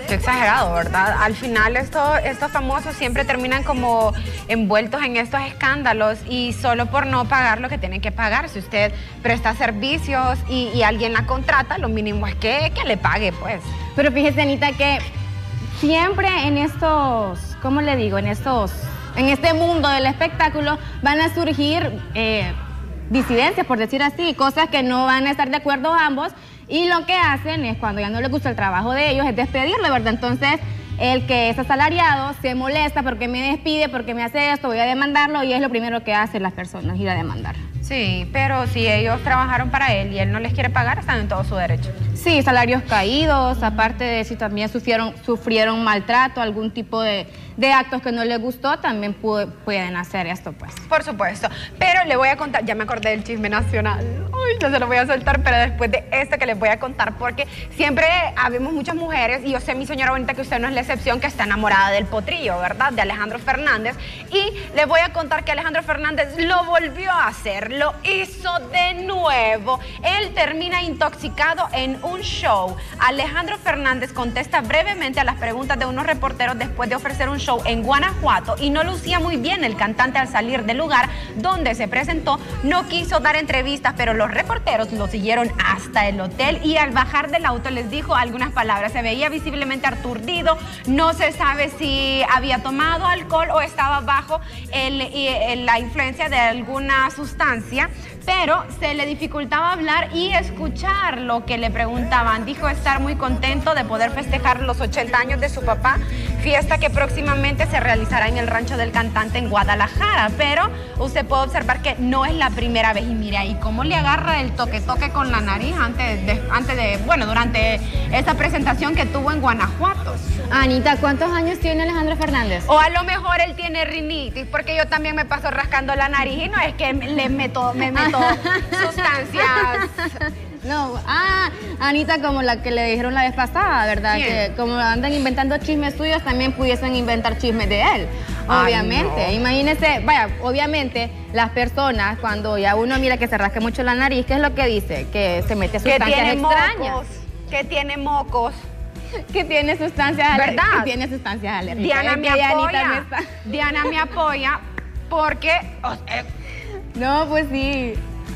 Qué exagerado, ¿verdad? Al final esto, estos famosos siempre terminan como envueltos en estos escándalos y solo por no pagar lo que tienen que pagar. Si usted presta servicios y, y alguien la contrata, lo mínimo es que, que le pague, pues.
Pero fíjese, Anita, que siempre en estos, ¿cómo le digo? En estos, en este mundo del espectáculo van a surgir eh, disidencias, por decir así, cosas que no van a estar de acuerdo ambos. Y lo que hacen es, cuando ya no les gusta el trabajo de ellos, es despedirlo, ¿verdad? Entonces, el que es asalariado se molesta porque me despide, porque me hace esto, voy a demandarlo, y es lo primero que hacen las personas, ir a demandar.
Sí, pero si ellos trabajaron para él y él no les quiere pagar, están en todo su derecho.
Sí, salarios caídos, aparte de si también sufrieron, sufrieron maltrato, algún tipo de, de actos que no les gustó, también pu pueden hacer esto, pues.
Por supuesto, pero le voy a contar, ya me acordé del chisme nacional. Ay, no se lo voy a soltar, pero después de esto que les voy a contar, porque siempre habemos muchas mujeres, y yo sé, mi señora bonita, que usted no es la excepción, que está enamorada del potrillo, ¿verdad? De Alejandro Fernández. Y les voy a contar que Alejandro Fernández lo volvió a hacer, lo hizo de nuevo. Él termina intoxicado en un show. Alejandro Fernández contesta brevemente a las preguntas de unos reporteros después de ofrecer un show en Guanajuato, y no lucía muy bien el cantante al salir del lugar donde se presentó. No quiso dar entrevistas, pero los reporteros lo siguieron hasta el hotel, y al bajar del auto les dijo algunas palabras. Se veía visiblemente aturdido, no se sabe si había tomado alcohol o estaba bajo el, el, la influencia de alguna sustancia, pero se le dificultaba hablar y escuchar lo que le preguntaban. Dijo estar muy contento de poder festejar los ochenta años de su papá, fiesta que próximamente se realizará en el rancho del cantante en Guadalajara, pero usted puede observar que no es la primera vez, y mire ahí cómo le agarra el toque-toque con la nariz antes de, antes de, bueno, durante esta presentación que tuvo en Guanajuato.
Anita, ¿cuántos años tiene Alejandro Fernández?
O a lo mejor él tiene rinitis, porque yo también me paso rascando la nariz y no es que le meto, me meto sustancias.
No, ah, Anita, como la que le dijeron la vez pasada, ¿verdad?
¿Quién?
Que como andan inventando chismes suyos, también pudiesen inventar chismes de él. Obviamente,
Ay, no.
Imagínese, vaya, obviamente las personas, cuando ya uno mira que se rasca mucho la nariz, ¿qué es lo que dice? Que se mete
Que
sustancias
tiene
extrañas.
mocos, que tiene mocos.
Que tiene sustancias alérgicas.
¿Verdad?
Que tiene sustancias alérgicas.
Diana
Es
me
que
apoya.
Anita me está-
Diana me apoya porque... o sea,
No, pues sí.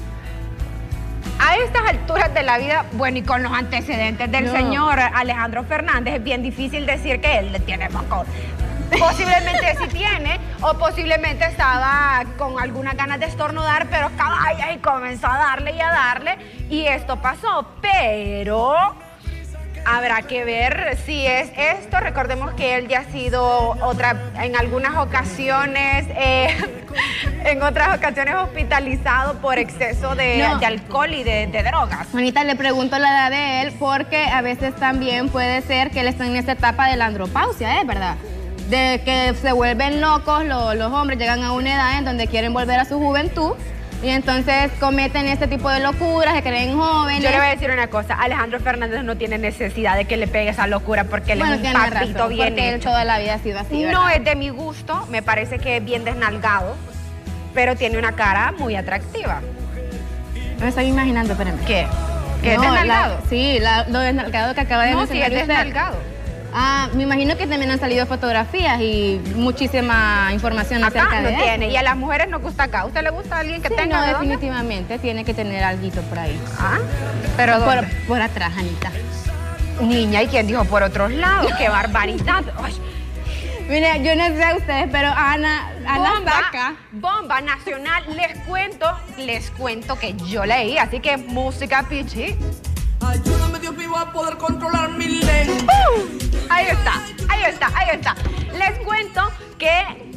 a estas alturas de la vida, bueno, y con los antecedentes del
No.
señor Alejandro Fernández, es bien difícil decir que él le tiene moco. Posiblemente sí tiene, o posiblemente estaba con algunas ganas de estornudar, pero caballa y comenzó a darle y a darle, y esto pasó. Pero habrá que ver si es esto. Recordemos que él ya ha sido otra, en algunas ocasiones, eh, en otras ocasiones hospitalizado por exceso de,
No.
de alcohol y de, de drogas.
Juanita, le pregunto la edad de él porque a veces también puede ser que él está en esta etapa de la andropausia, ¿eh? ¿Verdad? De que se vuelven locos, lo- los hombres llegan a una edad en donde quieren volver a su juventud y entonces cometen este tipo de locuras, se creen jóvenes.
Yo le voy a decir una cosa, Alejandro Fernández no tiene necesidad de que le pegue esa locura porque él
Bueno,
es un
tiene
papito
razón,
bien
porque él
hecho.
toda la vida ha sido así,
No
¿verdad?
es de mi gusto, me parece que es bien desnalgado, pero tiene una cara muy atractiva.
Me estoy imaginando, espérame.
¿Qué? ¿Que es
No, la-
desnalgado?
sí, la- lo desnalgado que acaba de
No, sí,
mencionar
es
usted.
desnalgado.
Ah, me imagino que también han salido fotografías y muchísima información acerca
Acá no
de
tiene,
eso.
y a las mujeres nos gusta acá. ¿A usted le gusta alguien que
Sí,
tenga
no,
de dónde?
definitivamente tiene que tener alguito por ahí.
¿Ah? ¿Pero
por,
dónde?
por atrás, Anita.
Niña, ¿y quién dijo por otros lados? ¡Qué barbaridad! Ay,
Mire, yo no sé a ustedes, pero Ana, Ana
bomba,
saca.
bomba nacional. Les cuento, les cuento que yo leí, así que música pichi.
Ayúdame, Dios mío, a poder controlar mi lengua.
¡Uh! Ahí está, ahí está, ahí está. Les cuento que...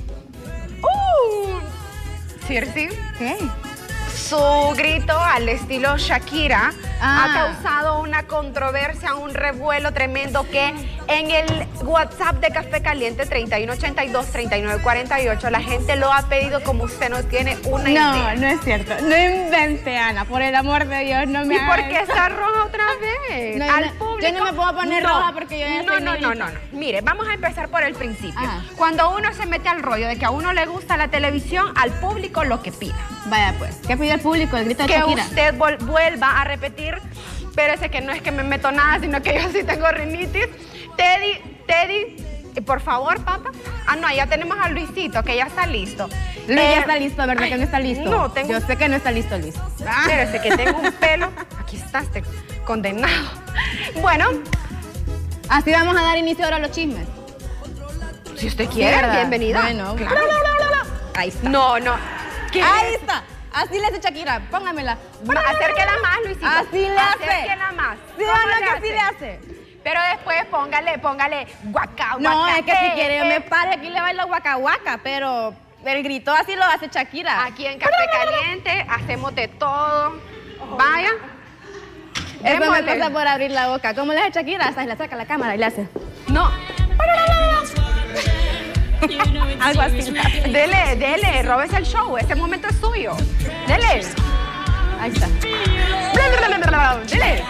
¡Uh! Circe,
¿Qué?
su grito al estilo Shakira
Ah.
ha causado una controversia, un revuelo tremendo que en el WhatsApp de Café Caliente treinta y uno ochenta y dos, treinta y nueve cuarenta y ocho la gente lo ha pedido como usted no tiene una
No,
idea.
no es cierto. No invente, Ana. Por el amor de Dios, no me
¿Y por
hagas
qué
eso.
está roja otra vez?
No, yo
Al
no-
público.
yo no me puedo poner roja porque yo ya
no,
soy
no, no,
negrita.
no, no. Mire, vamos a empezar por el principio.
Ajá.
Cuando uno se mete al rollo de que a uno le gusta la televisión, al público lo que pida.
Vaya pues, ¿qué pidió el público? El grito de
Que
Shakira.
usted vol- vuelva a repetir, espérese que no es que me meto nada, sino que yo sí tengo rinitis, Teddy, Teddy, por favor, papá. Ah, no, ya tenemos a Luisito, que ya está listo.
Luis
Eh,
ya está listo, ¿verdad
ay,
que no está listo?
No, tengo...
Yo sé que no está listo, Luis.
Ah. Espérese, que tengo un pelo. Aquí está este condenado. Bueno.
Así vamos a dar inicio ahora a los chismes.
Si usted quiere,
¿verdad?
bienvenida.
Bueno,
claro.
Ahí está.
No, no. ¿Qué?
Ahí está. Así le hace Shakira. Póngamela.
Ma- Acérquela más, Luisito.
Así le hace.
Acérquela más.
¿Sí o
¿Cómo
no
le
que así
hace?
le hace?
Pero después póngale, póngale guaca,
No,
guaca,
es que si
eh,
quiere yo
eh.
me paro aquí le bailo guaca guaca, pero el grito así lo hace Shakira.
Aquí en Café Caliente hacemos de todo. Vaya.
Eso me
Démosle.
pasa por abrir la boca. ¿Cómo le hace Shakira? Hasta le saca la cámara y le hace.
No.
Algo así.
Dele, dele, róbese el show. Este momento es suyo. Dele.
Ahí está.
Dele.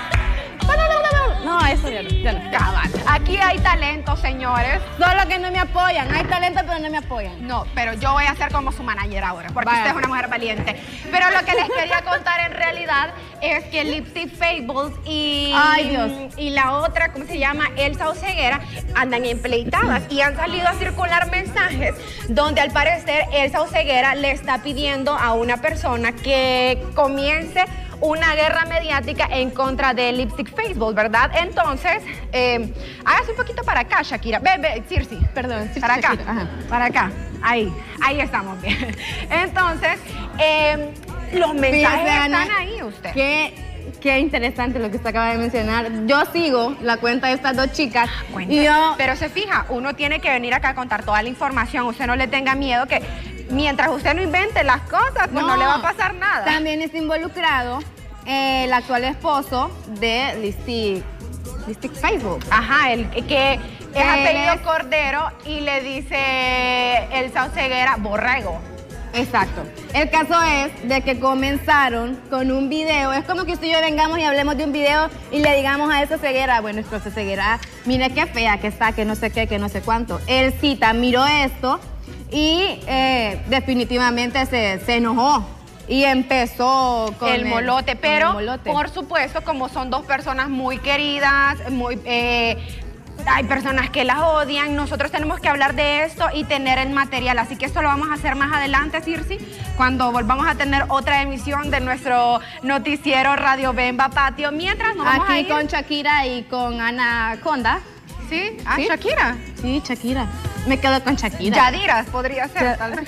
No, eso ya no. Ya no.
Cabal. Aquí hay talento, señores.
Solo que no me apoyan. Hay talento, pero no me apoyan.
No, pero yo voy a ser como su manager ahora, porque
Vaya.
usted es una mujer valiente. Pero lo que les quería contar en realidad es que Lipstick Fables y,
Ay, Dios.
y la otra, ¿cómo se llama? Elsa Oseguera, andan empleitadas y han salido a circular mensajes donde al parecer Elsa Oseguera le está pidiendo a una persona que comience una guerra mediática en contra de Lipstick Fables, ¿verdad? Entonces, eh, hágase un poquito para acá, Shakira. Ve, ve, Circe.
Perdón, Circe,
Para acá,
Shakira, ajá.
para acá. Ahí, ahí estamos bien. Entonces, eh, los mensajes
Fíjese, Ana,
están ahí, usted.
Qué, qué interesante lo que usted acaba de mencionar. Yo sigo la cuenta de estas dos chicas.
Cuente.
Y yo,
Pero se fija, uno tiene que venir acá a contar toda la información. Usted no le tenga miedo que mientras usted no invente las cosas, pues no, le va a pasar nada.
También está involucrado eh, el actual esposo de Lipstick, Lipstick Facebook.
Ajá, el que es
Él
apellido
es-
Cordero y le dice Elsa Oseguera Borrego.
Exacto. El caso es de que comenzaron con un video. Es como que usted y yo vengamos y hablemos de un video y le digamos a esa ceguera, bueno, esto se ceguera, mire qué fea que está, que no sé qué, que no sé cuánto. Él cita, miró esto y eh, definitivamente se, se enojó y empezó con
el molote,
con
pero
el molote.
por supuesto, como son dos personas muy queridas, muy eh, hay personas que las odian, nosotros tenemos que hablar de esto y tener el material, así que esto lo vamos a hacer más adelante, Circe, cuando volvamos a tener otra emisión de nuestro noticiero Radio Bemba Patio, mientras nos vamos a
Aquí
ir...
con Shakira y con Ana Conda.
¿Sí? Ah,
¿Sí?
Shakira.
Sí, Shakira. Me quedo con Shakira.
Yadiras podría ser,
Ya-
tal vez.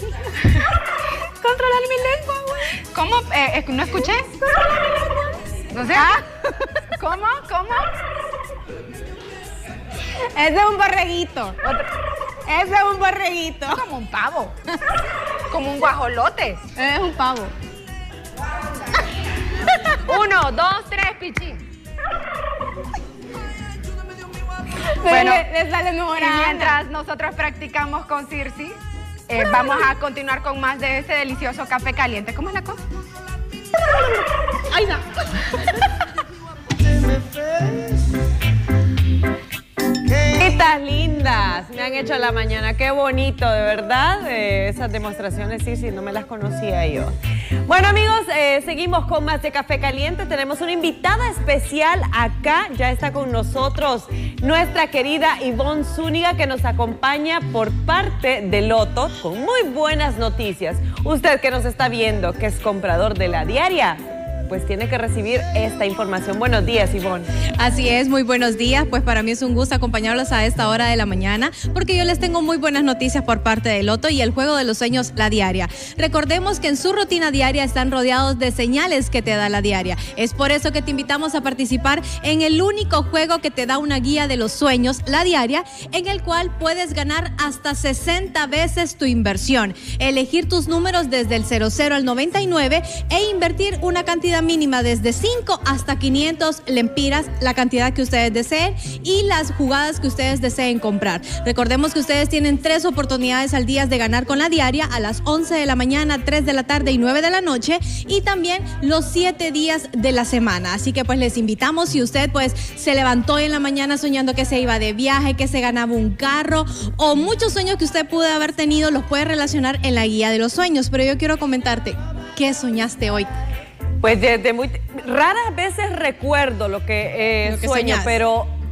Controlar mi lengua, güey. ¿Cómo? Eh, eh, ¿No escuché? No sé. ¿Cómo? ¿Cómo?
Ese es un borreguito. Ese es un borreguito.
Como un pavo. Como un guajolote.
Es un pavo.
Uno, dos, tres, pichín.
Bueno,
Bueno,
le, le sale mejor
Y
a Ana.
mientras nosotros practicamos con Circe, eh, vamos a continuar con más de este delicioso café caliente. ¿Cómo es la cosa?
Ay, no.
Cositas lindas me han hecho a la mañana, qué bonito, de verdad, eh, esas demostraciones, sí, sí, no me las conocía yo. Bueno amigos, eh, seguimos con más de Café Caliente, tenemos una invitada especial acá, ya está con nosotros nuestra querida Ivonne Zúñiga, que nos acompaña por parte de Loto con muy buenas noticias. Usted que nos está viendo, que es comprador de La Diaria, pues tiene que recibir esta información. Buenos días, Ivonne.
Así es, muy buenos días. Pues para mí es un gusto acompañarlos a esta hora de la mañana porque yo les tengo muy buenas noticias por parte de Loto y el juego de los sueños La Diaria. Recordemos que en su rutina diaria están rodeados de señales que te da La Diaria. Es por eso que te invitamos a participar en el único juego que te da una guía de los sueños, La Diaria, en el cual puedes ganar hasta sesenta veces tu inversión, elegir tus números desde el cero cero al noventa y nueve e invertir una cantidad mínima desde cinco hasta quinientos lempiras, la cantidad que ustedes deseen y las jugadas que ustedes deseen comprar. Recordemos que ustedes tienen tres oportunidades al día de ganar con La Diaria, a las once de la mañana, tres de la tarde y nueve de la noche, y también los siete días de la semana. Así que pues les invitamos, si usted pues se levantó en la mañana soñando que se iba de viaje, que se ganaba un carro o muchos sueños que usted pudo haber tenido, los puede relacionar en la guía de los sueños. Pero yo quiero comentarte, ¿qué soñaste hoy?
Pues desde muy raras veces recuerdo lo que, eh,
Lo que
sueño,
soñás.
pero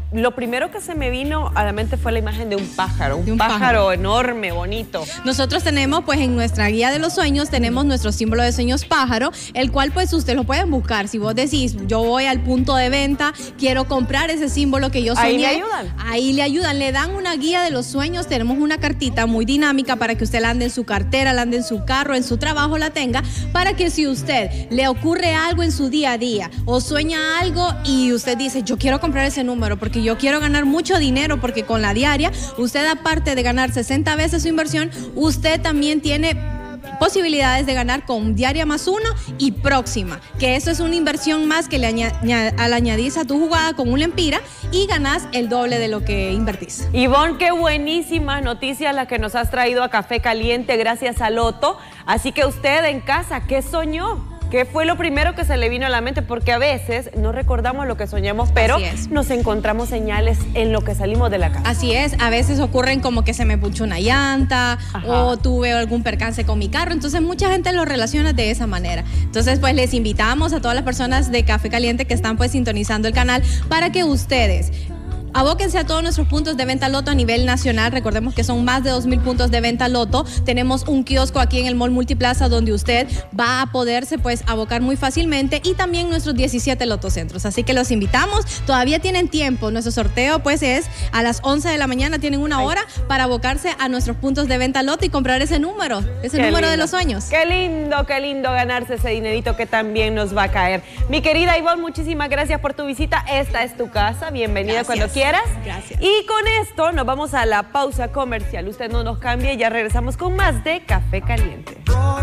lo primero que se me vino a la mente fue la imagen de un pájaro, un,
un
pájaro,
pájaro
enorme, bonito.
Nosotros tenemos, pues en nuestra guía de los sueños, tenemos nuestro símbolo de sueños pájaro, el cual pues ustedes lo pueden buscar. Si vos decís, yo voy al punto de venta, quiero comprar ese símbolo que yo soñé.
Ahí le ayudan.
Ahí le ayudan, le dan una guía de los sueños, tenemos una cartita muy dinámica para que usted la ande en su cartera, la ande en su carro, en su trabajo la tenga, para que si usted le ocurre algo en su día a día o sueña algo y usted dice, yo quiero comprar ese número porque yo quiero ganar mucho dinero, porque con la diaria, usted aparte de ganar sesenta veces su inversión, usted también tiene posibilidades de ganar con Diaria Más Uno y Próxima, que eso es una inversión más que le aña- al añadís a tu jugada con un Lempira y ganás el doble de lo que invertís.
Ivonne, qué buenísimas noticias las que nos has traído a Café Caliente gracias a Loto. Así que usted en casa, ¿qué soñó? ¿Qué fue lo primero que se le vino a la mente? Porque a veces no recordamos lo que soñamos, pero nos encontramos señales en lo que salimos de la casa.
Así es, a veces ocurren como que se me puchó una llanta. Ajá. O tuve algún percance con mi carro, entonces mucha gente lo relaciona de esa manera. Entonces pues les invitamos a todas las personas de Café Caliente que están pues sintonizando el canal para que ustedes abóquense a todos nuestros puntos de venta Loto a nivel nacional. Recordemos que son más de dos mil puntos de venta Loto. Tenemos un kiosco aquí en el Mall Multiplaza donde usted va a poderse pues abocar muy fácilmente, y también nuestros diecisiete Lotocentros. Así que los invitamos. Todavía tienen tiempo. Nuestro sorteo pues es a las once de la mañana. Tienen una hora para abocarse a nuestros puntos de venta Loto y comprar ese número, ese
Qué
número
lindo.
de los sueños.
Qué lindo, qué lindo ganarse ese dinerito que también nos va a caer. Mi querida Ivonne, muchísimas gracias por tu visita. Esta es tu casa. Bienvenida
Gracias.
cuando quieras.
Gracias.
Y con esto nos vamos a la pausa comercial. Usted no nos cambie y ya regresamos con más de Café Caliente.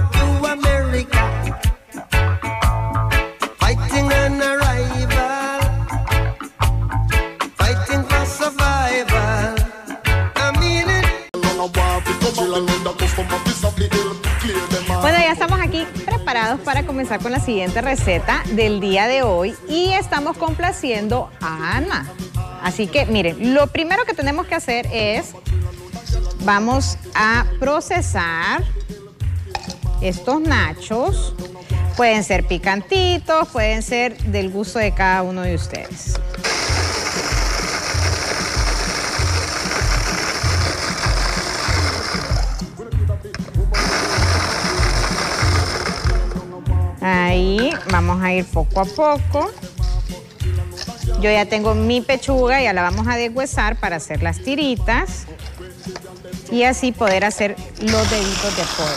Bueno, ya estamos aquí preparados para comenzar con la siguiente receta del día de hoy y estamos complaciendo a Ana. Así que miren, lo primero que tenemos que hacer es, vamos a procesar estos nachos. Pueden ser picantitos, pueden ser del gusto de cada uno de ustedes. Ahí vamos a ir poco a poco. Yo ya tengo mi pechuga, ya la vamos a deshuesar para hacer las tiritas y así poder hacer los deditos de pollo.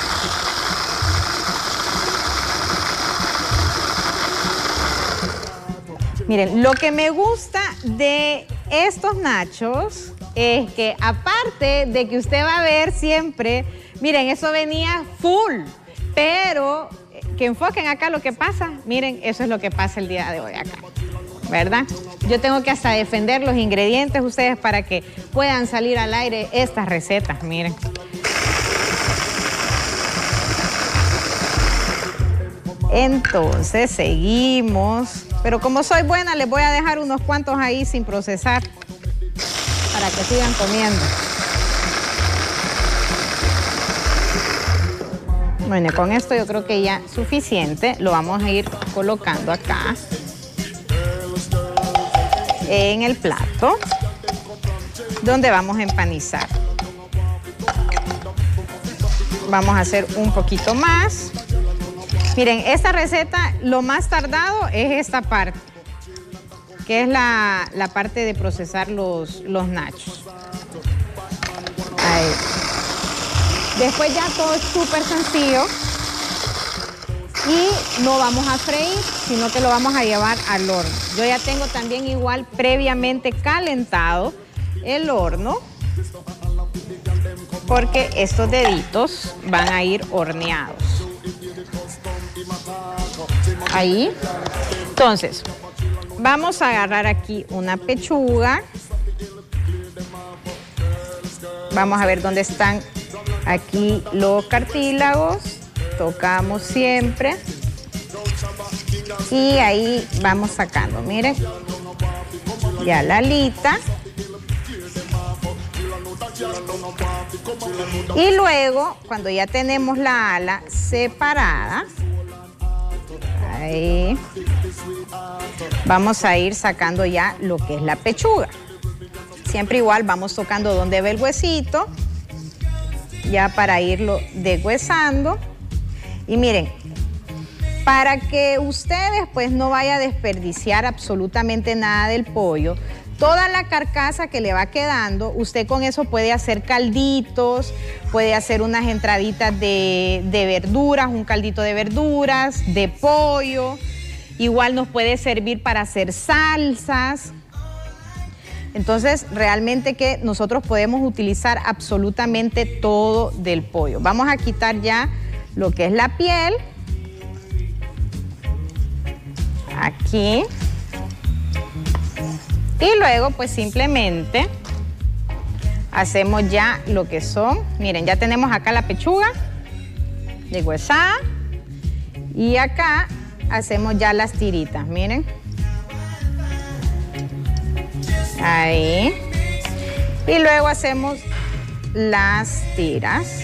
Miren, lo que me gusta de estos nachos es que aparte de que usted va a ver siempre, miren, eso venía full, pero que enfoquen acá lo que pasa. Miren, eso es lo que pasa el día de hoy acá, ¿verdad? Yo tengo que hasta defender los ingredientes ustedes para que puedan salir al aire estas recetas, miren. Entonces seguimos, pero como soy buena les voy a dejar unos cuantos ahí sin procesar para que sigan comiendo. Bueno, con esto yo creo que ya suficiente. Lo vamos a ir colocando acá en el plato donde vamos a empanizar. Vamos a hacer un poquito más. Miren, esta receta lo más tardado es esta parte, que es la, la parte de procesar los, los nachos. Ahí. Después ya todo es súper sencillo y no vamos a freír, sino que lo vamos a llevar al horno. Yo ya tengo también igual previamente calentado el horno porque estos deditos van a ir horneados. Ahí. Entonces, vamos a agarrar aquí una pechuga. Vamos a ver dónde están aquí los cartílagos. Tocamos siempre. Y ahí vamos sacando, miren. Ya la alita. Y luego, cuando ya tenemos la ala separada, ahí, vamos a ir sacando ya lo que es la pechuga. Siempre igual vamos tocando donde ve el huesito, ya para irlo deshuesando. Y miren, para que ustedes pues no vaya a desperdiciar absolutamente nada del pollo, toda la carcasa que le va quedando, usted con eso puede hacer calditos, puede hacer unas entraditas de, de verduras, un caldito de verduras, de pollo. Igual nos puede servir para hacer salsas. Entonces, realmente que nosotros podemos utilizar absolutamente todo del pollo. Vamos a quitar ya lo que es la piel. Aquí. Y luego pues simplemente hacemos ya lo que son, miren, ya tenemos acá la pechuga deshuesada y acá hacemos ya las tiritas, miren. Ahí. Y luego hacemos las tiras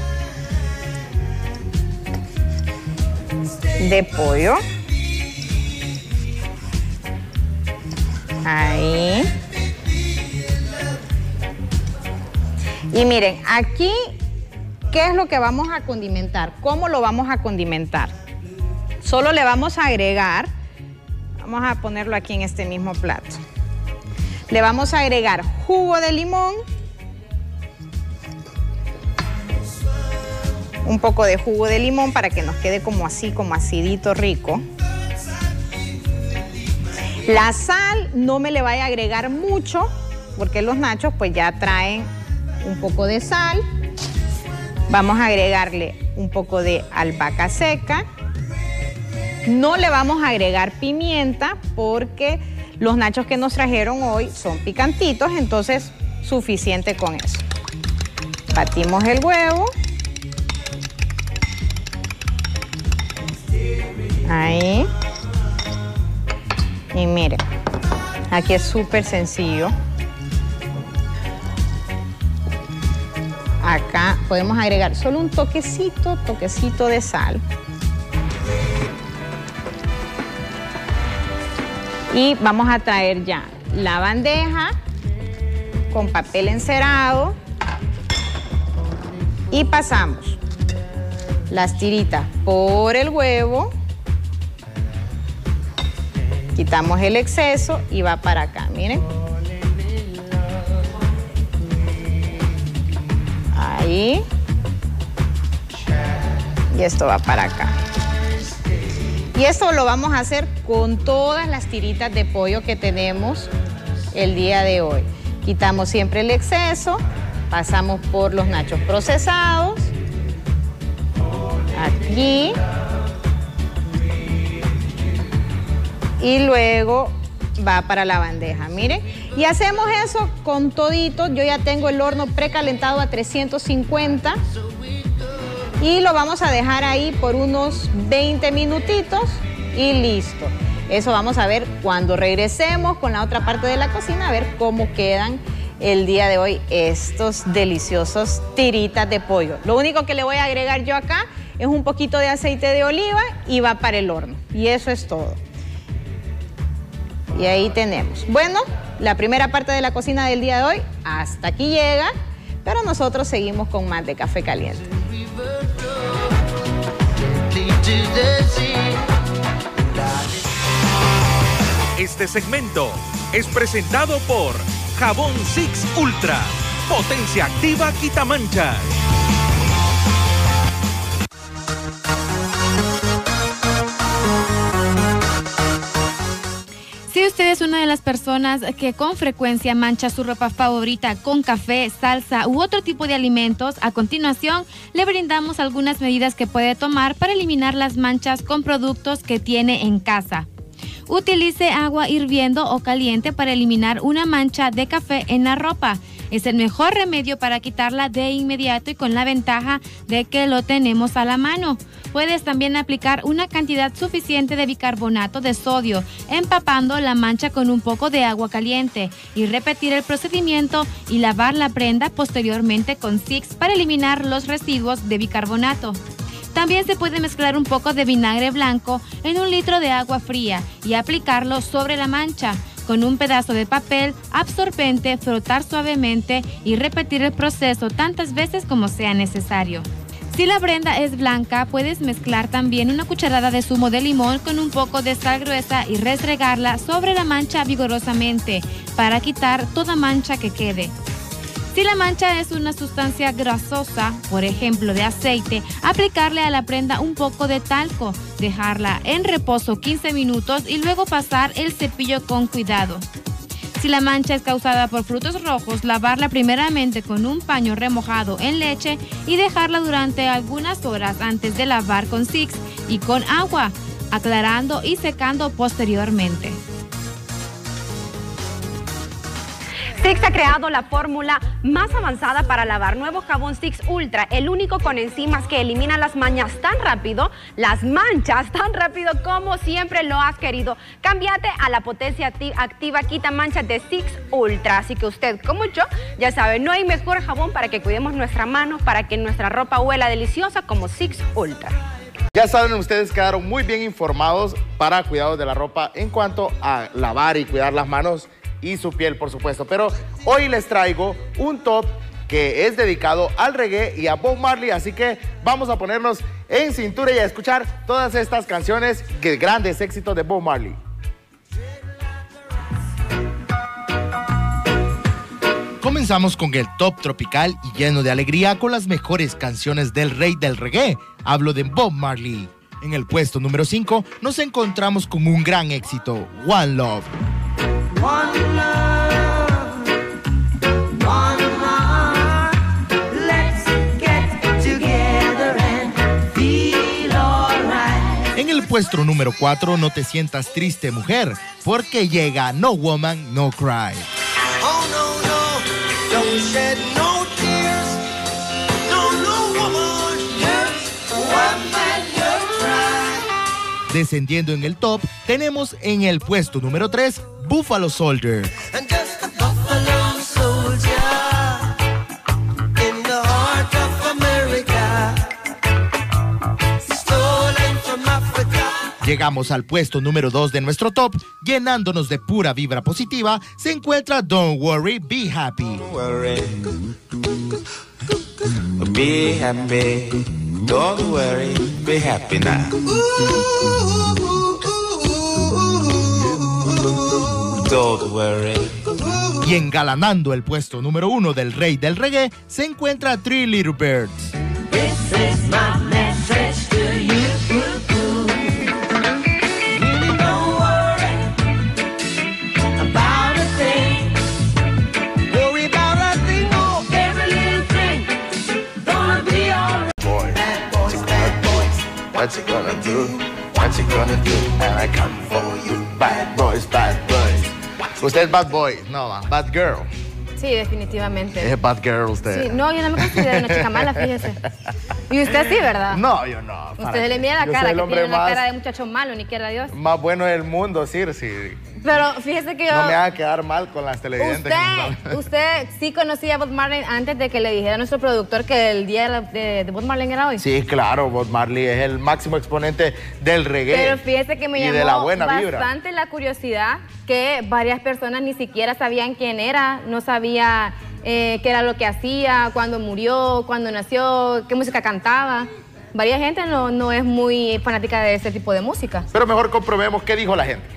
de pollo. Ahí. Y miren, aquí, ¿qué es lo que vamos a condimentar? ¿Cómo lo vamos a condimentar? Solo le vamos a agregar, vamos a ponerlo aquí en este mismo plato. Le vamos a agregar jugo de limón, un poco de jugo de limón para que nos quede como así, como acidito rico. La sal no me le vaya a agregar mucho, porque los nachos pues ya traen un poco de sal. Vamos a agregarle un poco de albahaca seca. No le vamos a agregar pimienta porque los nachos que nos trajeron hoy son picantitos, entonces suficiente con eso. Batimos el huevo. Ahí. Y miren, aquí es súper sencillo. Acá podemos agregar solo un toquecito, toquecito de sal. Y vamos a traer ya la bandeja con papel encerado y pasamos las tiritas por el huevo. Quitamos el exceso y va para acá, miren. Ahí. Y esto va para acá. Y esto lo vamos a hacer con todas las tiritas de pollo que tenemos el día de hoy. Quitamos siempre el exceso, pasamos por los nachos procesados. Aquí. Y luego va para la bandeja, miren. Y hacemos eso con todito. Yo ya tengo el horno precalentado a trescientos cincuenta. Y lo vamos a dejar ahí por unos veinte minutitos y listo. Eso vamos a ver cuando regresemos con la otra parte de la cocina, a ver cómo quedan el día de hoy estos deliciosos tiritas de pollo. Lo único que le voy a agregar yo acá es un poquito de aceite de oliva y va para el horno. Y eso es todo. Y ahí tenemos. Bueno, la primera parte de la cocina del día de hoy hasta aquí llega, pero nosotros seguimos con más de Café Caliente.
Este segmento es presentado por Jabón Six Ultra. Potencia activa quita manchas.
Si usted es una de las personas que con frecuencia mancha su ropa favorita con café, salsa u otro tipo de alimentos, a continuación le brindamos algunas medidas que puede tomar para eliminar las manchas con productos que tiene en casa. Utilice agua hirviendo o caliente para eliminar una mancha de café en la ropa. Es el mejor remedio para quitarla de inmediato y con la ventaja de que lo tenemos a la mano. Puedes también aplicar una cantidad suficiente de bicarbonato de sodio, empapando la mancha con un poco de agua caliente y repetir el procedimiento y lavar la prenda posteriormente con Six para eliminar los residuos de bicarbonato. También se puede mezclar un poco de vinagre blanco en un litro de agua fría y aplicarlo sobre la mancha. Con un pedazo de papel absorbente, frotar suavemente y repetir el proceso tantas veces como sea necesario. Si la prenda es blanca, puedes mezclar también una cucharada de zumo de limón con un poco de sal gruesa y restregarla sobre la mancha vigorosamente para quitar toda mancha que quede. Si la mancha es una sustancia grasosa, por ejemplo de aceite, aplicarle a la prenda un poco de talco, dejarla en reposo quince minutos y luego pasar el cepillo con cuidado. Si la mancha es causada por frutos rojos, lavarla primeramente con un paño remojado en leche y dejarla durante algunas horas antes de lavar con Six y con agua, aclarando y secando posteriormente.
Six ha creado la fórmula más avanzada para lavar. Nuevo jabón Six Ultra, el único con enzimas que elimina las manchas tan rápido, las manchas tan rápido como siempre lo has querido. Cámbiate a la potencia activa quita manchas de Six Ultra. Así que usted, como yo, ya sabe, no hay mejor jabón para que cuidemos nuestra mano, para que nuestra ropa huela deliciosa como Six Ultra.
Ya saben, ustedes quedaron muy bien informados para cuidados de la ropa en cuanto a lavar y cuidar las manos y su piel, por supuesto. Pero hoy les traigo un top que es dedicado al reggae y a Bob Marley, así que vamos a ponernos en cintura y a escuchar todas estas canciones, que grandes éxitos de Bob Marley. Comenzamos con el top tropical y lleno de alegría con las mejores canciones del rey del reggae. Hablo de Bob Marley. En el puesto número cinco nos encontramos con un gran éxito, One Love.
One love, one heart, let's get together and feel alright.
En el puesto número cuatro, no te sientas triste, mujer, porque llega No Woman, No Cry.
Oh no, no, don't shed no tears. No, no woman, just woman, no cry.
Descendiendo en el top, tenemos en el puesto número tres, Buffalo Soldier.
And just a buffalo soldier in the heart of America, stolen from Africa.
Llegamos al puesto número dos de nuestro top, llenándonos de pura vibra positiva, se encuentra Don't Worry, Be Happy.
Don't worry, be happy. Don't worry, be happy now. Don't worry.
Y engalanando el puesto número uno del rey del reggae, se encuentra Three Little Birds.
This is my message to you. Really don't worry about a thing. Worry about a thing, oh, every little thing. Gonna be alright.
Boy,
Bad boys, bad boys.
what you gonna do? What you gonna do? And I come for you. Bad boys, bad boys.
Usted es bad boy, no, bad girl.
Sí, definitivamente.
Es bad girl usted.
Sí, no, yo no me considero una chica mala, fíjese. Y usted sí, ¿verdad?
No, yo no.
Usted se le mira la
Yo
cara,
soy el
que
hombre
tiene una
más-
cara de muchacho malo, ni quiera Dios.
Más bueno del mundo, Circe.
Pero fíjese que yo...
No me haga quedar mal con las televidentes. que nos
Usted,
van-
usted sí conocía a Bob Marley antes de que le dijera a nuestro productor que el día de, la- de, de Bob Marley era hoy.
Sí, claro, Bob Marley es el máximo exponente del reggae.
Pero fíjese que me
y
llamó
de la buena vibra.
bastante la curiosidad que varias personas ni siquiera sabían quién era, no sabía eh, qué era lo que hacía, cuándo murió, cuándo nació, qué música cantaba. Varia gente no, no es muy fanática de ese tipo de música.
Pero mejor comprobemos qué dijo la gente.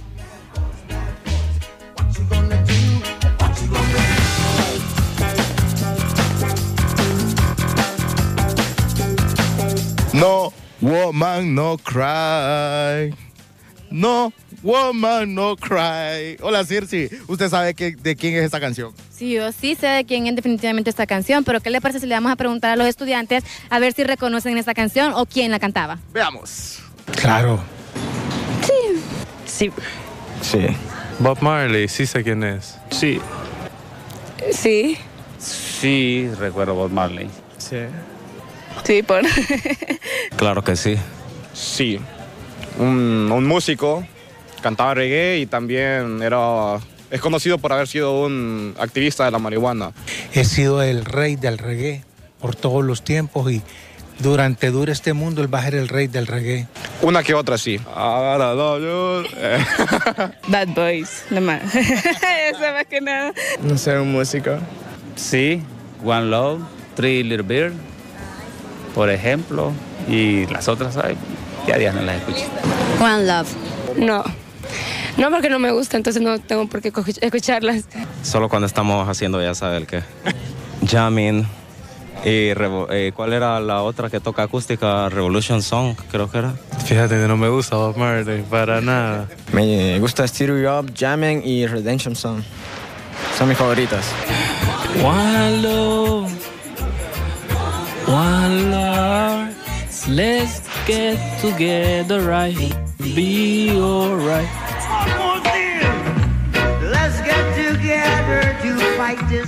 No woman, no cry. No woman, no cry. Hola, Circe. ¿Usted sabe que, de quién es esta canción?
Sí, yo sí sé de quién es definitivamente esta canción, pero ¿qué le parece si le vamos a preguntar a los estudiantes a ver si reconocen esta canción o quién la cantaba?
Veamos.
Claro.
Sí.
Sí.
Sí. Bob Marley, sí sé quién es. Sí.
Sí.
Sí, recuerdo Bob Marley.
Sí.
Sí, por...
Claro que sí.
Sí, un, un músico, cantaba reggae y también era, es conocido por haber sido un activista de la marihuana.
He sido el rey del reggae por todos los tiempos y
durante dure este mundo, él va a ser el rey del reggae.
Una que otra, sí.
Bad Boys, nada más. Eso más que nada.
No sé, un músico. Sí, One Love, Three Little Bird, por ejemplo, y las otras, ay, ya días no las escuché.
One Love. No. No, porque no me gusta, entonces no tengo por qué escucharlas.
Solo cuando estamos haciendo, ya sabe el qué. Jamming. Y revo, eh, ¿cuál era la otra que toca acústica? Revolution Song, creo que era.
Fíjate que no me gusta Bob Marley, para nada.
Me gusta Steer You Up, Jamming y Redemption Song. Son mis favoritas.
One love, one love, let's get together right, be alright.
Let's get together to fight this.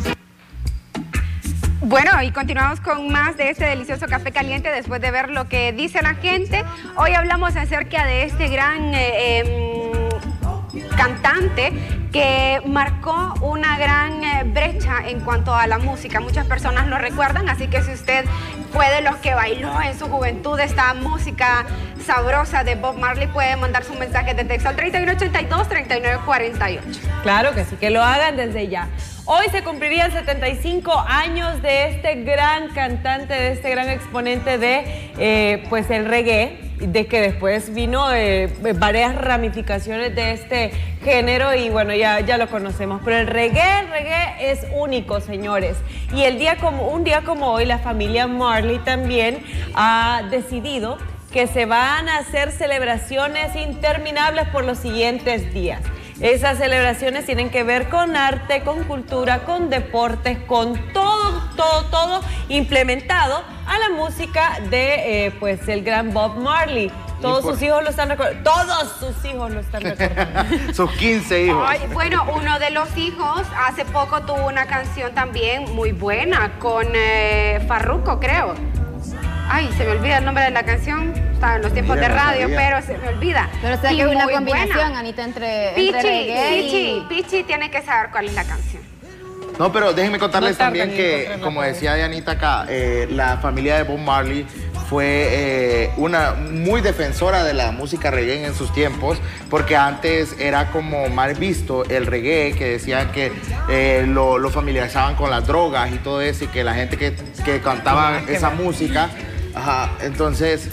Bueno, y continuamos con más de este delicioso café caliente después de ver lo que dice la gente. Hoy hablamos acerca de este gran eh, eh, cantante que marcó una gran eh, brecha en cuanto a la música. Muchas personas lo recuerdan, así que si usted fue de los que bailó en su juventud esta música sabrosa de Bob Marley, puede mandar su mensaje de texto al treinta y uno ochenta y dos, treinta y nueve cuarenta y ocho.
Claro que sí, que lo hagan desde ya. Hoy se cumplirían setenta y cinco años de este gran cantante, de este gran exponente de eh, pues el reggae, de que después vino eh, varias ramificaciones de este género y bueno, ya, ya lo conocemos. Pero el reggae, el reggae es único, señores. Y el día como, un día como hoy, la familia Marley también ha decidido que se van a hacer celebraciones interminables por los siguientes días. Esas celebraciones tienen que ver con arte, con cultura, con deportes, con todo, todo, todo implementado a la música de, eh, pues, el gran Bob Marley. Todos sus hijos lo están recordando. Todos sus hijos lo están recordando.
Sus quince hijos.
Ay, bueno, uno de los hijos hace poco tuvo una canción también muy buena con eh, Farruko, creo. Ay, se me olvida el nombre de la canción. Estaba en los tiempos Mira, de radio, no pero se me olvida.
Pero sé
y
que es una
muy
combinación,
buena.
Anita, entre,
Pichi,
entre reggae
Pichi,
y...
Pichi tiene que saber cuál es la canción.
No, pero déjenme contarles
No
también que, como decía Dianita acá, eh, la familia de Bob Marley fue eh, una muy defensora de la música reggae en sus tiempos, porque antes era como mal visto el reggae, que decían que eh, lo, lo familiarizaban con las drogas y todo eso, y que la gente que, que cantaba esa música, ajá, entonces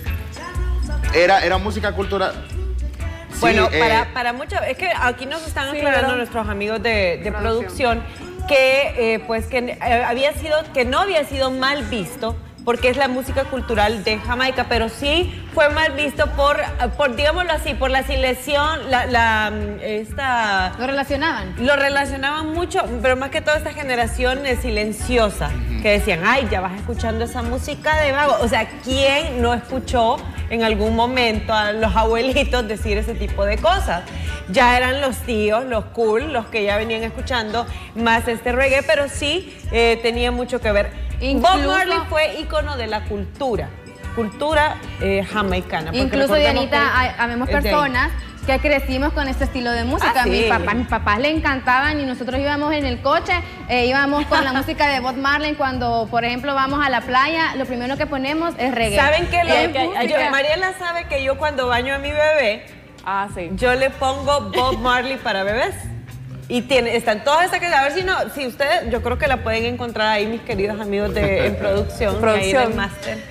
era, era música cultural. Sí,
bueno,
eh,
para, para muchas, es que aquí nos están aclarando sí, nuestros amigos de, de producción que, eh, pues, que eh, había sido, que no había sido mal visto, porque es la música cultural de Jamaica, pero sí fue mal visto por, por digámoslo así, por la silención, la, la, esta...
¿Lo relacionaban?
Lo relacionaban mucho, pero más que todo esta generación silenciosa, uh-huh. que decían, ay, ya vas escuchando esa música de vago. O sea, ¿quién no escuchó en algún momento a los abuelitos decir ese tipo de cosas? Ya eran los tíos, los cool, los que ya venían escuchando más este reggae, pero sí eh, tenía mucho que ver. Incluso, Bob Marley fue ícono de la cultura, cultura eh, jamaicana.
Incluso, Dianita, hay, habemos personas que crecimos con este estilo de música.
Ah, sí.
Mis papás, mis papás le encantaban y nosotros íbamos en el coche, eh, íbamos con la música de Bob Marley. Cuando, por ejemplo, vamos a la playa, lo primero que ponemos es reggae.
¿Saben qué? Lo,
es
que, yo, Mariela sabe que yo cuando baño a mi bebé,
ah, sí.
yo le pongo Bob Marley para bebés. Y tiene, están todas estas que, a ver si no, si ustedes, yo creo que la pueden encontrar ahí, mis queridos amigos de en producción,
producción.
Ahí del máster.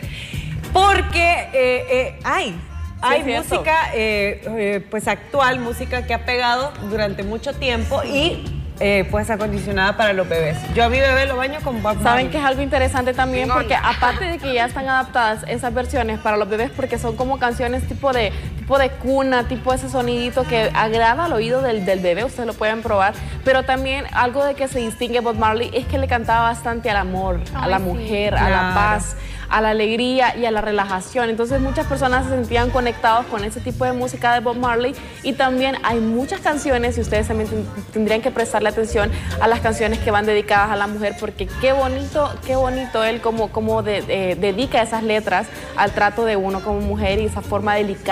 Porque eh, eh, hay, hay sí, música eh, eh, pues actual, música que ha pegado durante mucho tiempo y eh, pues acondicionada para los bebés. Yo a mi bebé lo baño con Bob Marley.
Saben que es algo interesante también porque aparte de que ya están adaptadas esas versiones para los bebés porque son como canciones tipo de tipo de cuna, tipo ese sonidito que agrada al oído del, del bebé, ustedes lo pueden probar, pero también algo de que se distingue Bob Marley es que le cantaba bastante al amor, Ay, a la mujer, sí, a claro. la paz, a la alegría y a la relajación. Entonces muchas personas se sentían conectados con ese tipo de música de Bob Marley y también hay muchas canciones y ustedes también tendrían que prestarle atención a las canciones que van dedicadas a la mujer porque qué bonito, qué bonito él como, como de, de, dedica esas letras al trato de uno como mujer y esa forma delicada de decir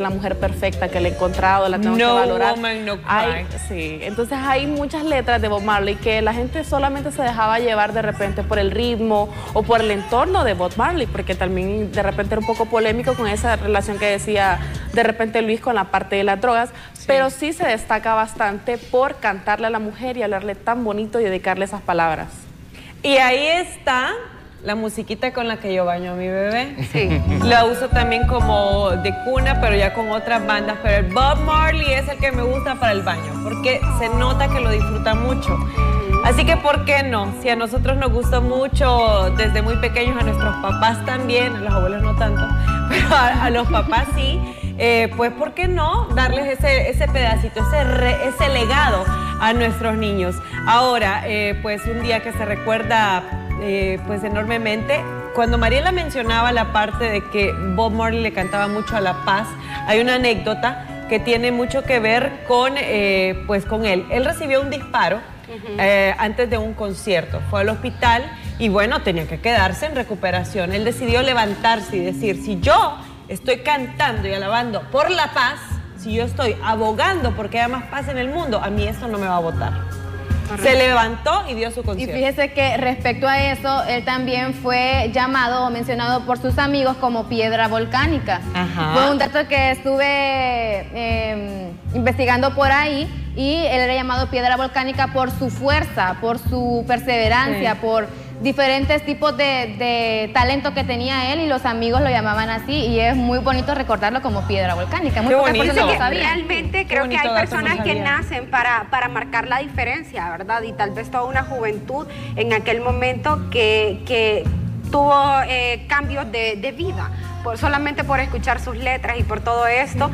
la mujer perfecta que le he encontrado, la tengo
No
que valorar.
woman, no cry.
Hay, sí, entonces hay muchas letras de Bob Marley que la gente solamente se dejaba llevar de repente por el ritmo o por el entorno de Bob Marley, porque también de repente era un poco polémico con esa relación que decía de repente Luis con la parte de las drogas, sí. pero sí se destaca bastante por cantarle a la mujer y hablarle tan bonito y dedicarle esas palabras.
Y ahí está la musiquita con la que yo baño a mi bebé. Sí. La uso también como de cuna, pero ya con otras bandas. Pero el Bob Marley es el que me gusta para el baño, porque se nota que lo disfruta mucho. Así que, ¿por qué no? Si a nosotros nos gustó mucho desde muy pequeños, a nuestros papás también, a los abuelos no tanto, pero a, a los papás sí, eh, pues, ¿por qué no darles ese, ese pedacito, ese, re, ese legado a nuestros niños? Ahora, eh, pues, un día que se recuerda Eh, pues enormemente. Cuando Mariela mencionaba la parte de que Bob Marley le cantaba mucho a la paz, hay una anécdota que tiene mucho que ver con, eh, pues con él. Él recibió un disparo uh-huh. eh, antes de un concierto, fue al hospital y bueno, tenía que quedarse en recuperación. Él decidió levantarse y decir, si yo estoy cantando y alabando por la paz, si yo estoy abogando porque haya más paz en el mundo, a mí esto no me va a botar. Se levantó y dio su concierto.
Y fíjese que respecto a eso, él también fue llamado o mencionado por sus amigos como piedra volcánica. Ajá. Fue un dato que estuve eh, investigando por ahí y él era llamado piedra volcánica por su fuerza, por su perseverancia, sí. por diferentes tipos de, de talento que tenía él y los amigos lo llamaban así y es muy bonito recordarlo como piedra volcánica. Muy pocas personas lo sabían.
Realmente creo que hay personas que nacen para, para marcar la diferencia, ¿verdad? Y tal vez toda una juventud en aquel momento que, que tuvo eh, cambios de, de vida. Por, solamente por escuchar sus letras y por todo esto.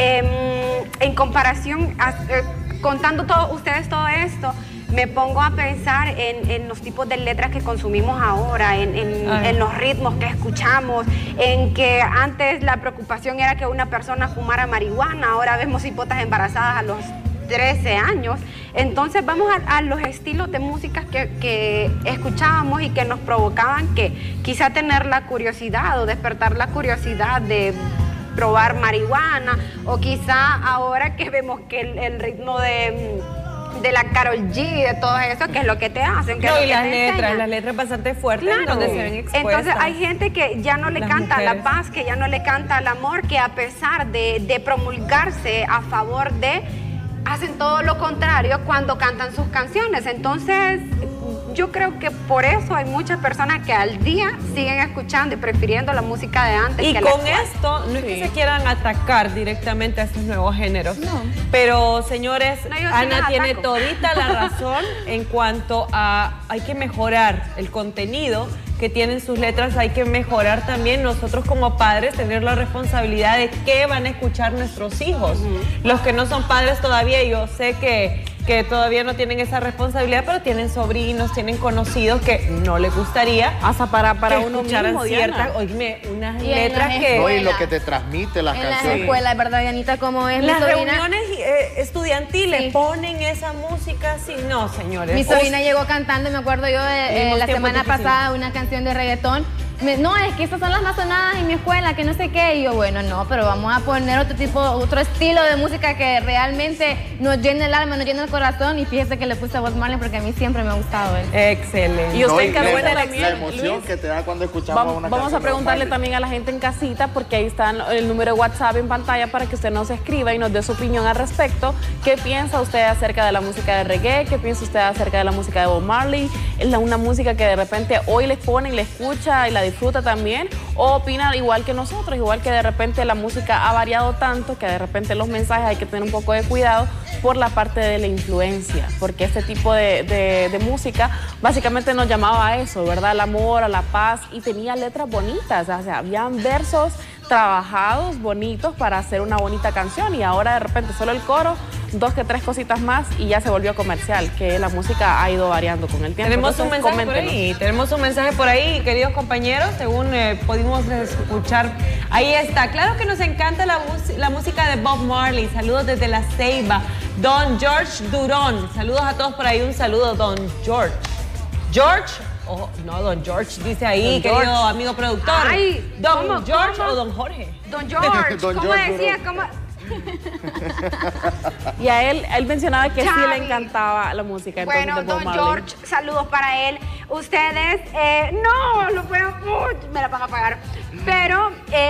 Eh, en comparación, a, eh, contando todo, ustedes todo esto, me pongo a pensar en, en los tipos de letras que consumimos ahora, en, en, en los ritmos que escuchamos, en que antes la preocupación era que una persona fumara marihuana, ahora vemos hipotas embarazadas a los trece años. Entonces vamos a, a los estilos de música que, que escuchábamos y que nos provocaban que quizá tener la curiosidad o despertar la curiosidad de probar marihuana, o quizá ahora que vemos que el, el ritmo de... de la Karol G, de todo eso, que es lo que te hacen. Que
no,
es lo
y
que
las
te
letras,
enseñan.
las letras bastante fuertes,
claro.
donde se ven expuestas.
Entonces hay gente que ya no le
las
canta
mujeres.
la paz, que ya no le canta el amor, que a pesar de, de promulgarse a favor de, hacen todo lo contrario cuando cantan sus canciones. Entonces yo creo que por eso hay muchas personas que al día siguen escuchando y prefiriendo la música de antes.
Y
que
con
la
esto, no
sí.
es que se quieran atacar directamente a estos nuevos géneros, no. pero señores,
no, yo sí
Ana tiene
ataco.
todita la razón en cuanto a hay que mejorar el contenido que tienen sus letras, hay que mejorar también nosotros como padres, tener la responsabilidad de qué van a escuchar nuestros hijos. Uh-huh. Los que no son padres todavía, yo sé que, que todavía no tienen esa responsabilidad, pero tienen sobrinos, tienen conocidos que no les gustaría
hasta para, para
que
uno
escucharan
mismo,
ciertas, oíme, unas
Y
letras que...
No, y lo que te transmite las
en
canciones.
las escuelas, ¿verdad, Dianita? Como es
Las
mi sobrina,
reuniones eh, estudiantiles
Sí.
ponen esa música así. No, señores.
mi sobrina
O-
llegó cantando, me acuerdo yo, de, eh,
Vivimos
la
tiempos
semana
difíciles.
pasada, una canción de reggaetón. Me- no, es que esas son las más sonadas en mi escuela, que no sé qué. Y yo, bueno, no, pero vamos a poner otro tipo, otro estilo de música que realmente nos llene el alma, nos llene el corazón. Y fíjese que le puse a Bob Marley porque a mí siempre me ha gustado él.
Excelente.
Y usted
No, y
encargó
la,
de la,
la emoción
Luis,
que te da cuando escuchamos
Vamos,
una
vamos
canción
a preguntarle
de
también a la gente en casita, porque ahí está el número de WhatsApp en pantalla para que usted nos escriba y nos dé su opinión al respecto. ¿Qué piensa usted acerca de la música de reggae? ¿Qué piensa usted acerca de la música de Bob Marley? ¿Es la, una música que de repente hoy le pone y le escucha y la disfruta también? ¿O opina igual que nosotros? Igual que de repente la música ha variado tanto que de repente los mensajes hay que tener un poco de cuidado por la parte de la influencia, porque este tipo de, de, de música básicamente nos llamaba a eso, ¿verdad? Al amor, a la paz, y tenía letras bonitas, o sea, habían versos trabajados, bonitos para hacer una bonita canción, y ahora de repente solo el coro, dos que tres cositas más y ya se volvió comercial, que la música ha ido variando con el tiempo.
Tenemos
Entonces,
un mensaje por
coméntenos.
ahí, tenemos un mensaje por ahí, queridos compañeros, según eh, pudimos escuchar. Ahí está, claro que nos encanta la, la música de Bob Marley. Saludos desde La Ceiba. Don George Durón, saludos a todos por ahí, un saludo, Don George. George Oh, no, Don George dice ahí,
Don
querido
George.
amigo productor.
Ay,
¿Don
¿cómo,
George
cómo?
o Don Jorge?
Don George,
Don
¿cómo
George,
decía?
bro.
¿Cómo?
Y a él, él mencionaba que sí
Chavi.
le encantaba la música. Entonces,
Bueno,
de Bob
Don
Marley.
George, saludos para él. Ustedes, eh, no, lo puedo, uy, me la van a pagar. Pero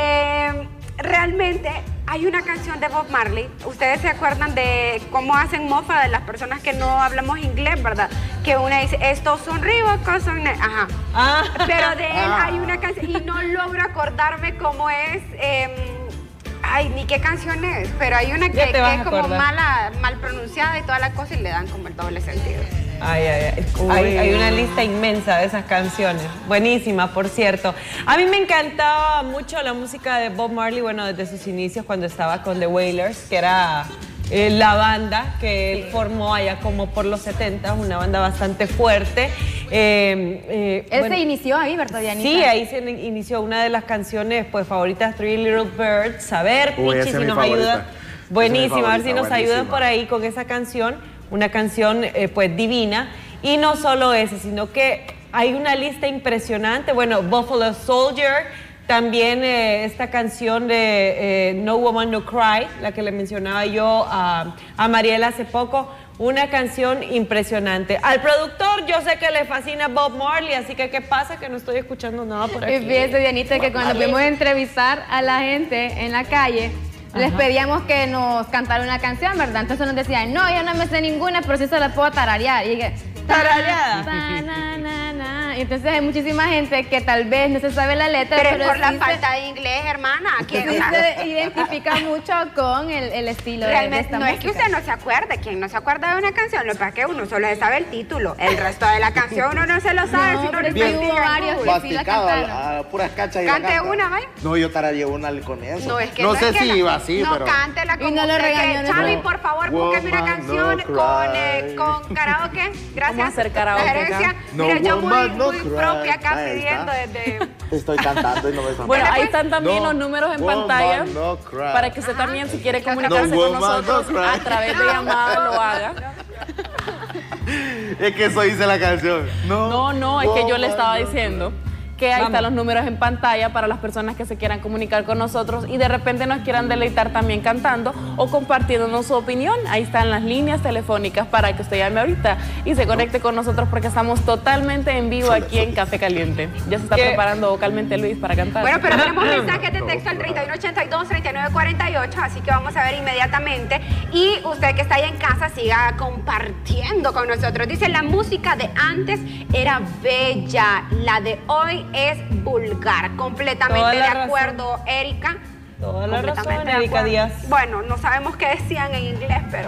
eh, realmente hay una canción de Bob Marley. Ustedes se acuerdan de cómo hacen mofa de las personas que no hablamos inglés, ¿verdad? Que una dice, estos son Reebok, son... Ajá.
Ah.
Pero de él
Ah.
hay una canción, y no logro acordarme cómo es... Eh, ay, ni qué canción es, pero hay una que,
Ya te
que
vas
es
a
como
acordar.
mala, mal pronunciada y toda la cosa y le dan como el doble sentido.
Ay, ay, ay. Hay, hay una lista inmensa de esas canciones. Buenísima, por cierto. A mí me encantaba mucho la música de Bob Marley, bueno, desde sus inicios cuando estaba con The Wailers, que era eh, la banda que él formó allá como por los setenta, una banda bastante fuerte. Eh, eh,
Él
bueno,
se inició ahí, ¿verdad, Dianita?
Sí, ahí se inició una de las canciones pues favoritas, Three Little Birds. A ver,
Uy,
Pichi,
esa es
si
mi
nos
favorita.
ayuda. Buenísima, a ver si
favorita,
nos ayudan
buenísima.
por ahí con esa canción, una canción eh, pues divina. Y no solo esa, sino que hay una lista impresionante. Bueno, Buffalo Soldier, también eh, esta canción de eh, No Woman No Cry, la que le mencionaba yo a, a Mariela hace poco. Una canción impresionante. Al productor yo sé que le fascina Bob Marley, así que ¿qué pasa? Que no estoy escuchando nada por aquí.
Y fíjese, Dianita, que cuando fuimos a entrevistar a la gente en la calle, les
Ajá.
pedíamos que nos cantara una canción, ¿verdad? Entonces nos decían, no, yo no me sé ninguna, pero sí se la puedo tararear. Y dije,
¿Tarareada?
ta, na, na, na. Y entonces hay muchísima gente que tal vez no se sabe la letra,
Pero,
pero,
es por la
sí
falta de inglés, hermana.
se,
¿Quién
sí
sabe?
se identifica mucho con el, el estilo de- de,
Realmente,
esta
no
música.
es que usted no se acuerde. Quien no se acuerda de una canción, lo que pasa es que uno solo se sabe el título. El resto de la canción uno no se lo sabe.
No,
si no
pero
lo
sí hubo
investiga en
varios
Google.
que sí la
Masticado,
cantaron.
a, a puras cachas y la
Cante
canta.
una, ¿vale?
No, yo tararía una con eso.
No, es que
no
no
sé
es que
si
la-
iba así,
no,
pero...
cántela como
Y no lo
usted
regañó,
cree.
no.
Chavi,
No.
por favor, búsqueme una
Woman,
canción
no
con,
cry.
eh, con karaoke. Gracias.
Vamos a hacer karaoke
La gerencia.
acá.
No,
Mira, yo muy,
woman, no
muy
cry.
propia acá
Ahí
pidiendo
está.
desde...
Estoy cantando y no me están
Bueno,
pagando.
ahí están también
No,
los números en
woman,
pantalla
no cry.
para que usted también, si quiere comunicarse
No,
con
woman,
nosotros
no cry.
a través de llamada, lo haga.
Es que eso dice la canción. No,
No, no, es que yo le
woman,
estaba
no
diciendo que ahí
Vamos.
están los números en pantalla para las personas que se quieran comunicar con nosotros y de repente nos quieran deleitar también cantando o compartiéndonos su opinión. Ahí están las líneas telefónicas para que usted llame ahorita y se conecte con nosotros porque estamos totalmente en vivo aquí en Café Caliente. Ya se está
¿Qué?
preparando vocalmente Luis para cantar.
Bueno, pero tenemos mensajes de texto al treinta y uno ochenta y dos, treinta y nueve cuarenta y ocho, así que vamos a ver inmediatamente. Y usted que está ahí en casa, siga compartiendo con nosotros. Dice, la música de antes era bella, la de hoy es vulgar. Completamente
Toda
de
la razón.
acuerdo, Erika.
Toda la
Completamente
razón,
de
Erika
acuerdo.
Díaz.
Bueno, no sabemos qué decían en inglés, pero...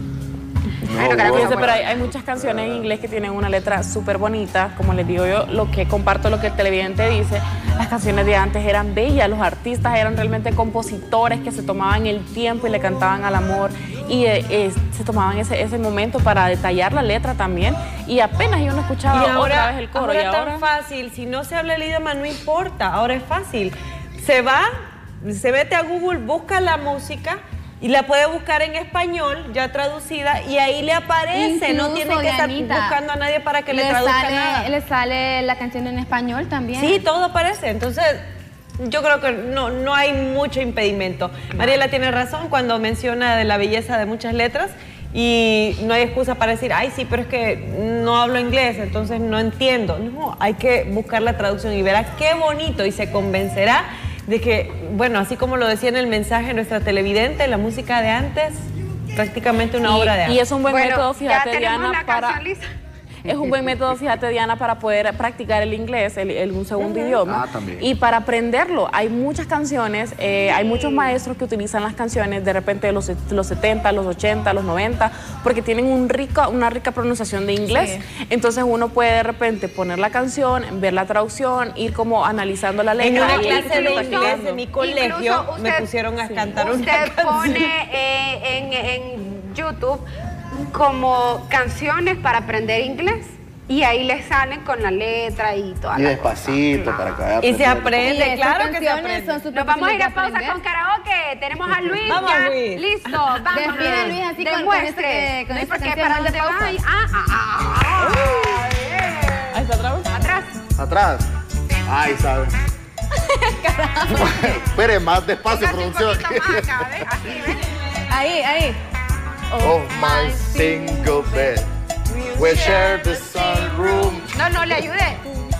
Bueno,
No,
creo que
Fíjense,
son
pero hay,
buenas.
hay muchas canciones en inglés que tienen una letra súper bonita, como les digo yo, lo que comparto lo que el televidente dice, las canciones de antes eran bellas, los artistas eran realmente compositores que se tomaban el tiempo y le cantaban al amor y eh, eh, se tomaban ese, ese momento para detallar la letra también y apenas yo no escuchaba
Y ahora,
otra vez el coro
ahora
y ahora
tan fácil, si no se habla el idioma no importa, ahora es fácil. Se va, se mete a Google, busca la música y la puede buscar en español, ya traducida, y ahí le aparece, no
Incluso,
tiene que estar
Dianita,
buscando a nadie para que le, traduzca
sale,
nada.
le sale la canción en español también.
Sí, todo aparece, entonces yo creo que no, no hay mucho impedimento. Mariela tiene razón cuando menciona de la belleza de muchas letras y no hay excusa para decir, ay sí, pero es que no hablo inglés, entonces no entiendo. No, hay que buscar la traducción y verá qué bonito y se convencerá de que, bueno, así como lo decía en el mensaje nuestra televidente, la música de antes, prácticamente una
y,
obra de arte.
y es un buen
Bueno,
método,
ya
fíjate
tenemos
Diana,
la
para...
canción lista.
Es un buen método, fíjate Diana, para poder practicar el inglés, el, el- un segundo idioma.
Ah, también.
Y para aprenderlo, hay muchas canciones, eh, hay muchos maestros que utilizan las canciones de repente de los, los setenta, los ochenta, los noventa, porque tienen un rico, una rica pronunciación de inglés. Entonces uno puede de repente poner la canción, ver la traducción, ir como analizando la
En
letra.
una
y ir
clase de
practicando.
inglés de mi colegio
Incluso
me
usted-
pusieron a
Sí.
cantar una
Usted
canción.
pone eh, en, en YouTube como canciones para aprender inglés y ahí le salen con la letra y toda
Y
la
despacito para que vaya
Y se
aprendiendo.
aprende,
Y esas
claro que se
canciones
aprende.
son súper
Nos vamos a ir a
fáciles de
pausa
aprender.
con karaoke. Tenemos a Luis.
Vamos,
ya.
Luis.
Listo, vamos.
Despide, Luis, así con- con
Demuestre.
este- con
No,
esta
porque
canción
para
de
dónde
pausa.
va. Ah, ah, ah.
Ahí está otra vez.
Atrás.
Atrás. Ay, sabe. Espere, más despacio, producción.
Ahí, ahí.
Oh, my single bed. We share the sunroom.
No, no, le ayudé.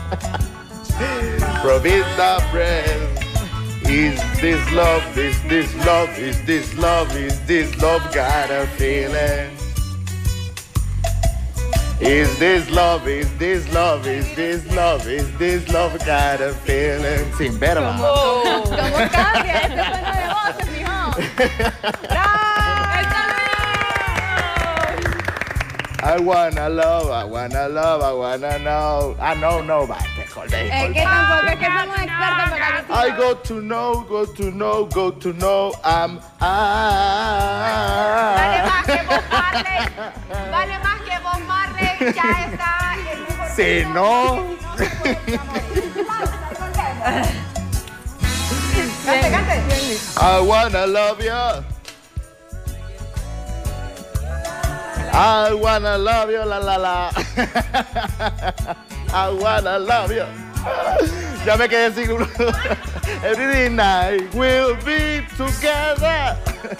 Provida bread. Is this love, is this love, is this love, is this love got a feeling? Is this love, is this love, is this love, is this love got a feeling? Sin verba.
¿Cómo, ¿Cómo cambia este tono de voz, mijo?
I wanna love, I wanna love, I wanna know. I know, no, va, que joder.
Es que tampoco es que somos expertos en la
I go to know, go to know, go to know, I'm I.
Vale más que vos, Marley. Vale más que vos, Marley. Ya está.
Si no.
Cante, cante.
I wanna love you. I wanna love you, la la la. I wanna love you. Ya me quedé sin uno. Every night we'll be together.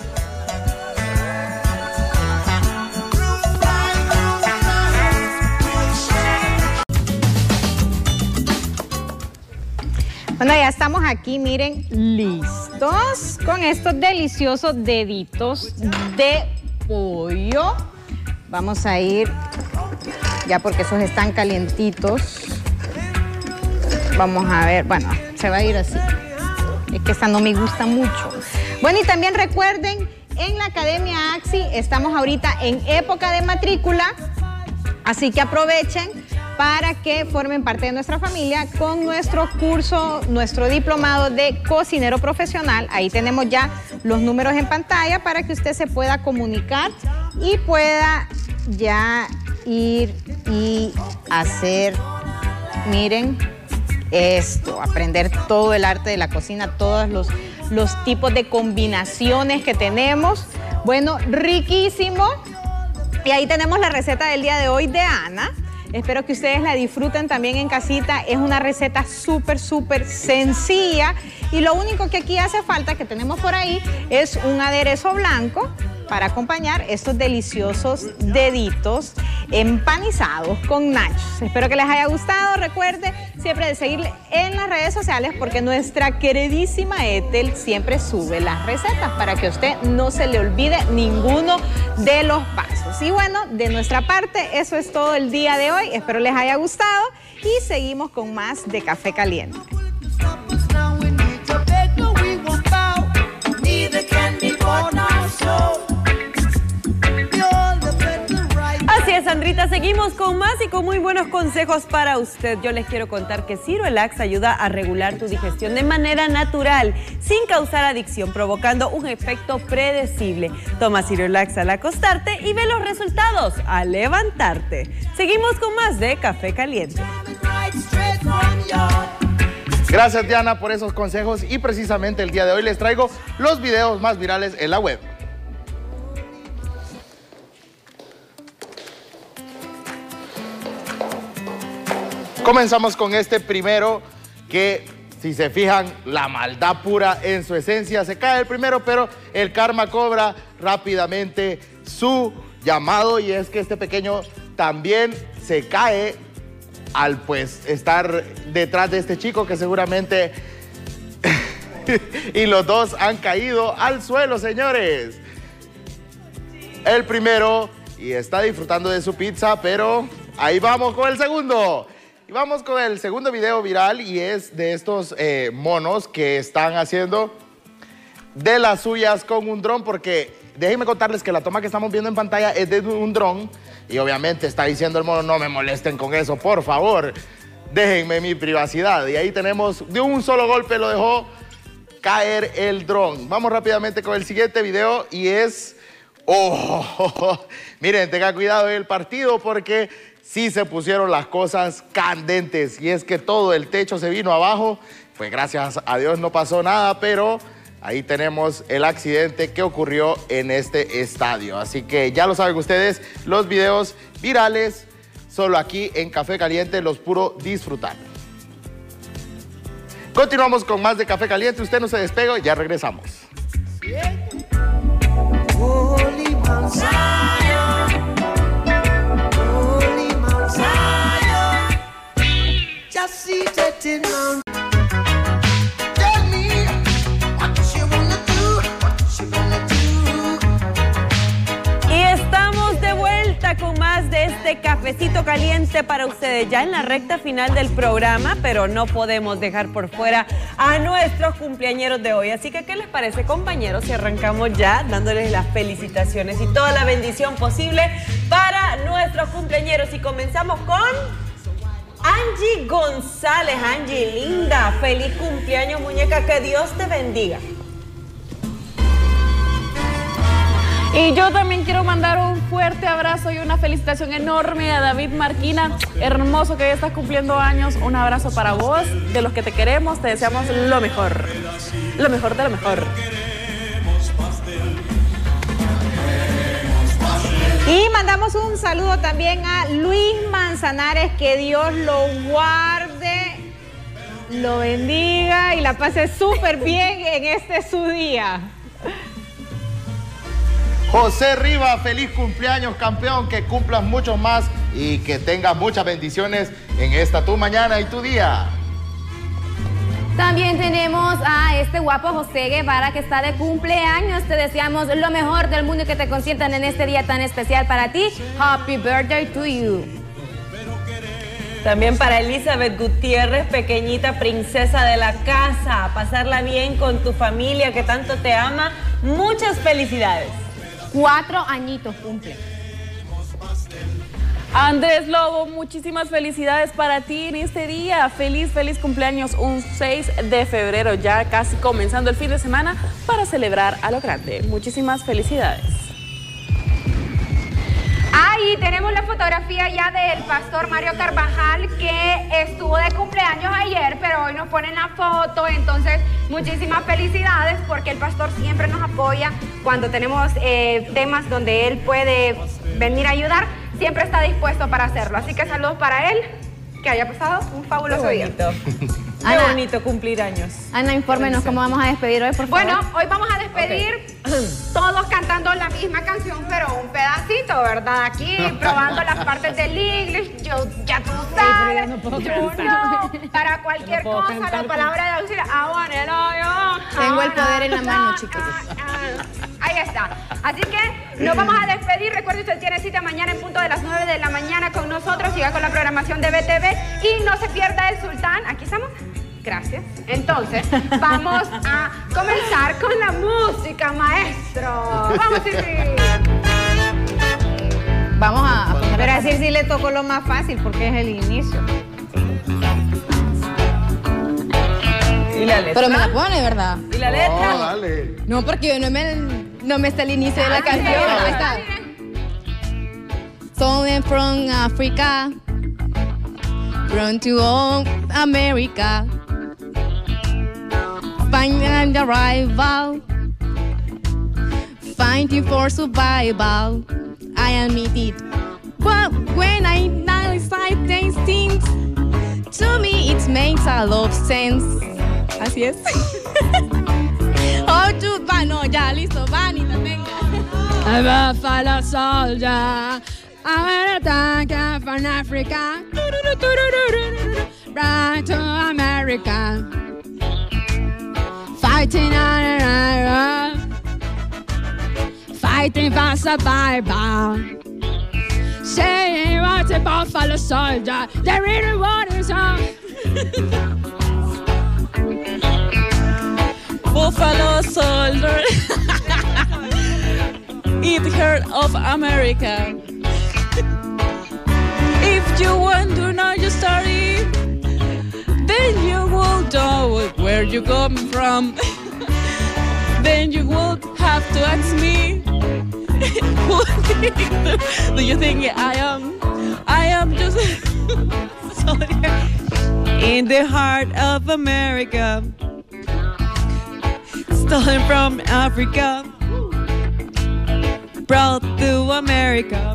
Bueno, ya estamos aquí, miren, listos con estos deliciosos deditos de pollo. Vamos a ir, ya porque esos están calientitos. Vamos a ver, bueno, se va a ir así. Es que esta no me gusta mucho. Bueno, y también recuerden, en la Academia Axi estamos ahorita en época de matrícula, así que aprovechen para que formen parte de nuestra familia con nuestro curso, nuestro diplomado de cocinero profesional. Ahí tenemos ya los números en pantalla para que usted se pueda comunicar y pueda ya ir y hacer, miren, esto, aprender todo el arte de la cocina, todos los, los tipos de combinaciones que tenemos. Bueno, riquísimo. Y ahí tenemos la receta del día de hoy de Ana. Espero que ustedes la disfruten también en casita. Es una receta súper, súper sencilla. Y lo único que aquí hace falta, que tenemos por ahí, es un aderezo blanco para acompañar estos deliciosos deditos empanizados con nachos. Espero que les haya gustado. Recuerde siempre de seguirle en las redes sociales porque nuestra queridísima Ethel siempre sube las recetas para que a usted no se le olvide ninguno de los pasos. Y bueno, de nuestra parte, eso es todo el día de hoy. Espero les haya gustado y seguimos con más de Café Caliente.
Así es, Sandrita, seguimos con más y con muy buenos consejos para usted. Yo les quiero contar que Cirolax ayuda a regular tu digestión de manera natural, sin causar adicción, provocando un efecto predecible. Toma Cirolax al acostarte y ve los resultados al levantarte. Seguimos con más de Café Caliente.
Gracias, Diana, por esos consejos y precisamente el día de hoy les traigo los videos más virales en la web. Comenzamos con este primero que, si se fijan, la maldad pura en su esencia. Se cae el primero, pero el karma cobra rápidamente su llamado y es que este pequeño también se cae al pues estar detrás de este chico que seguramente y los dos han caído al suelo, señores. El primero y está disfrutando de su pizza, pero ahí vamos con el segundo. Y vamos con el segundo video viral y es de estos eh, monos que están haciendo de las suyas con un dron, porque déjenme contarles que la toma que estamos viendo en pantalla es de un dron y obviamente está diciendo el mono, no me molesten con eso, por favor, déjenme mi privacidad. Y ahí tenemos, de un solo golpe lo dejó caer el dron. Vamos rápidamente con el siguiente video y es, oh, oh, oh. Miren, tengan cuidado en el partido porque sí se pusieron las cosas candentes y es que todo el techo se vino abajo. Pues gracias a Dios no pasó nada, pero ahí tenemos el accidente que ocurrió en este estadio. Así que ya lo saben ustedes, los videos virales solo aquí en Café Caliente los puro disfrutar. Continuamos con más de Café Caliente. Usted no se despega, ya regresamos.
Holy Mount Zion, Holy Mount Zion, just seated in Mount. Tell me what you wanna do, what you wanna do.
Y estamos de vuelta con más de este cafecito caliente para ustedes, ya en la recta final del programa, pero no podemos dejar por fuera a nuestros cumpleañeros de hoy. Así que, ¿qué les parece, compañeros, si arrancamos ya dándoles las felicitaciones y toda la bendición posible para nuestros cumpleañeros? Y comenzamos con Angie González. Angie, linda, feliz cumpleaños, muñeca, que Dios te bendiga.
Y yo también quiero mandar un fuerte abrazo y una felicitación enorme a David Marquina. Hermoso que ya estás cumpliendo años. Un abrazo para vos, de los que te queremos. Te deseamos lo mejor. Lo mejor de lo mejor.
Y mandamos un saludo también a Luis Manzanares. Que Dios lo guarde, lo bendiga y la pase súper bien en este su día.
José Rivas, feliz cumpleaños, campeón, que cumplas muchos más y que tengas muchas bendiciones en esta tu mañana y tu día.
También tenemos a este guapo José Guevara, que está de cumpleaños. Te deseamos lo mejor del mundo y que te consientan en este día tan especial para ti. Happy birthday to you.
También para Elizabeth Gutiérrez, pequeñita princesa de la casa. Pasarla bien con tu familia que tanto te ama. Muchas felicidades.
Cuatro añitos cumple.
Andrés Lobo, muchísimas felicidades para ti en este día. Feliz, feliz cumpleaños, un seis de febrero, ya casi comenzando el fin de semana para celebrar a lo grande. Muchísimas felicidades.
Ahí tenemos la fotografía ya del pastor Mario Carvajal, que estuvo de cumpleaños ayer, pero hoy nos ponen la foto. Entonces, muchísimas felicidades, porque el pastor siempre nos apoya cuando tenemos eh, temas donde él puede venir a ayudar. Siempre está dispuesto para hacerlo. Así que saludos para él, que haya pasado un fabuloso día.
Qué
Ana,
bonito cumplir años.
Ana, infórmenos cómo vamos a despedir hoy, por favor.
Bueno, hoy vamos a despedir okay. todos cantando la misma canción, pero un pedacito, ¿verdad? Aquí, probando las partes del English. Yo, ya tú sabes, no yo no. Para cualquier no cosa, cantar, la palabra de auxilio. Ah, bueno, yo.
Tengo el poder en la mano, chicos.
Ahí está. Así que nos vamos a despedir. Recuerde, usted tiene cita mañana en punto de las nueve de la mañana con nosotros. Siga con la programación de B T V y no se pierda el Sultán. Aquí estamos. Gracias. Entonces, vamos a comenzar con la música, maestro. Vamos, Cirsi.
Vamos a...
Pero a Cirsi le tocó lo más fácil porque es el inicio.
¿Y la letra?
Pero me la pone, ¿verdad?
¿Y la letra?
No, dale.
No, porque yo no me, no me está el inicio de la canción. Ahí está. Someone from Africa, run to all America, find an arrival, fighting for survival. I admit it. But when I analyze these things, to me it makes a lot of sense. Así es. Oh, tú, va, no, ya, listo, Vanita, venga. I'm a fellow soldier. I'm a tanker from Africa. Right to America. Fighting on an island. Fighting for survival. Saying what's a buffalo soldier. There really was a
Buffalo soldier. It heard of America. If you want to know your story, then you will know where you come from. Then you will have to ask me, who do you think I am? I am just in the heart of America, stolen from Africa, brought to America.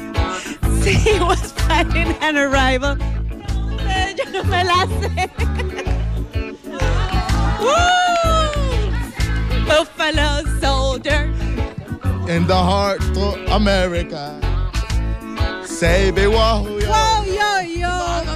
He was fighting an arrival. Yo no me la sé.
Buffalo soldier.
In the heart of America. Say, be wahoo, yo.
Wow, yo, yo.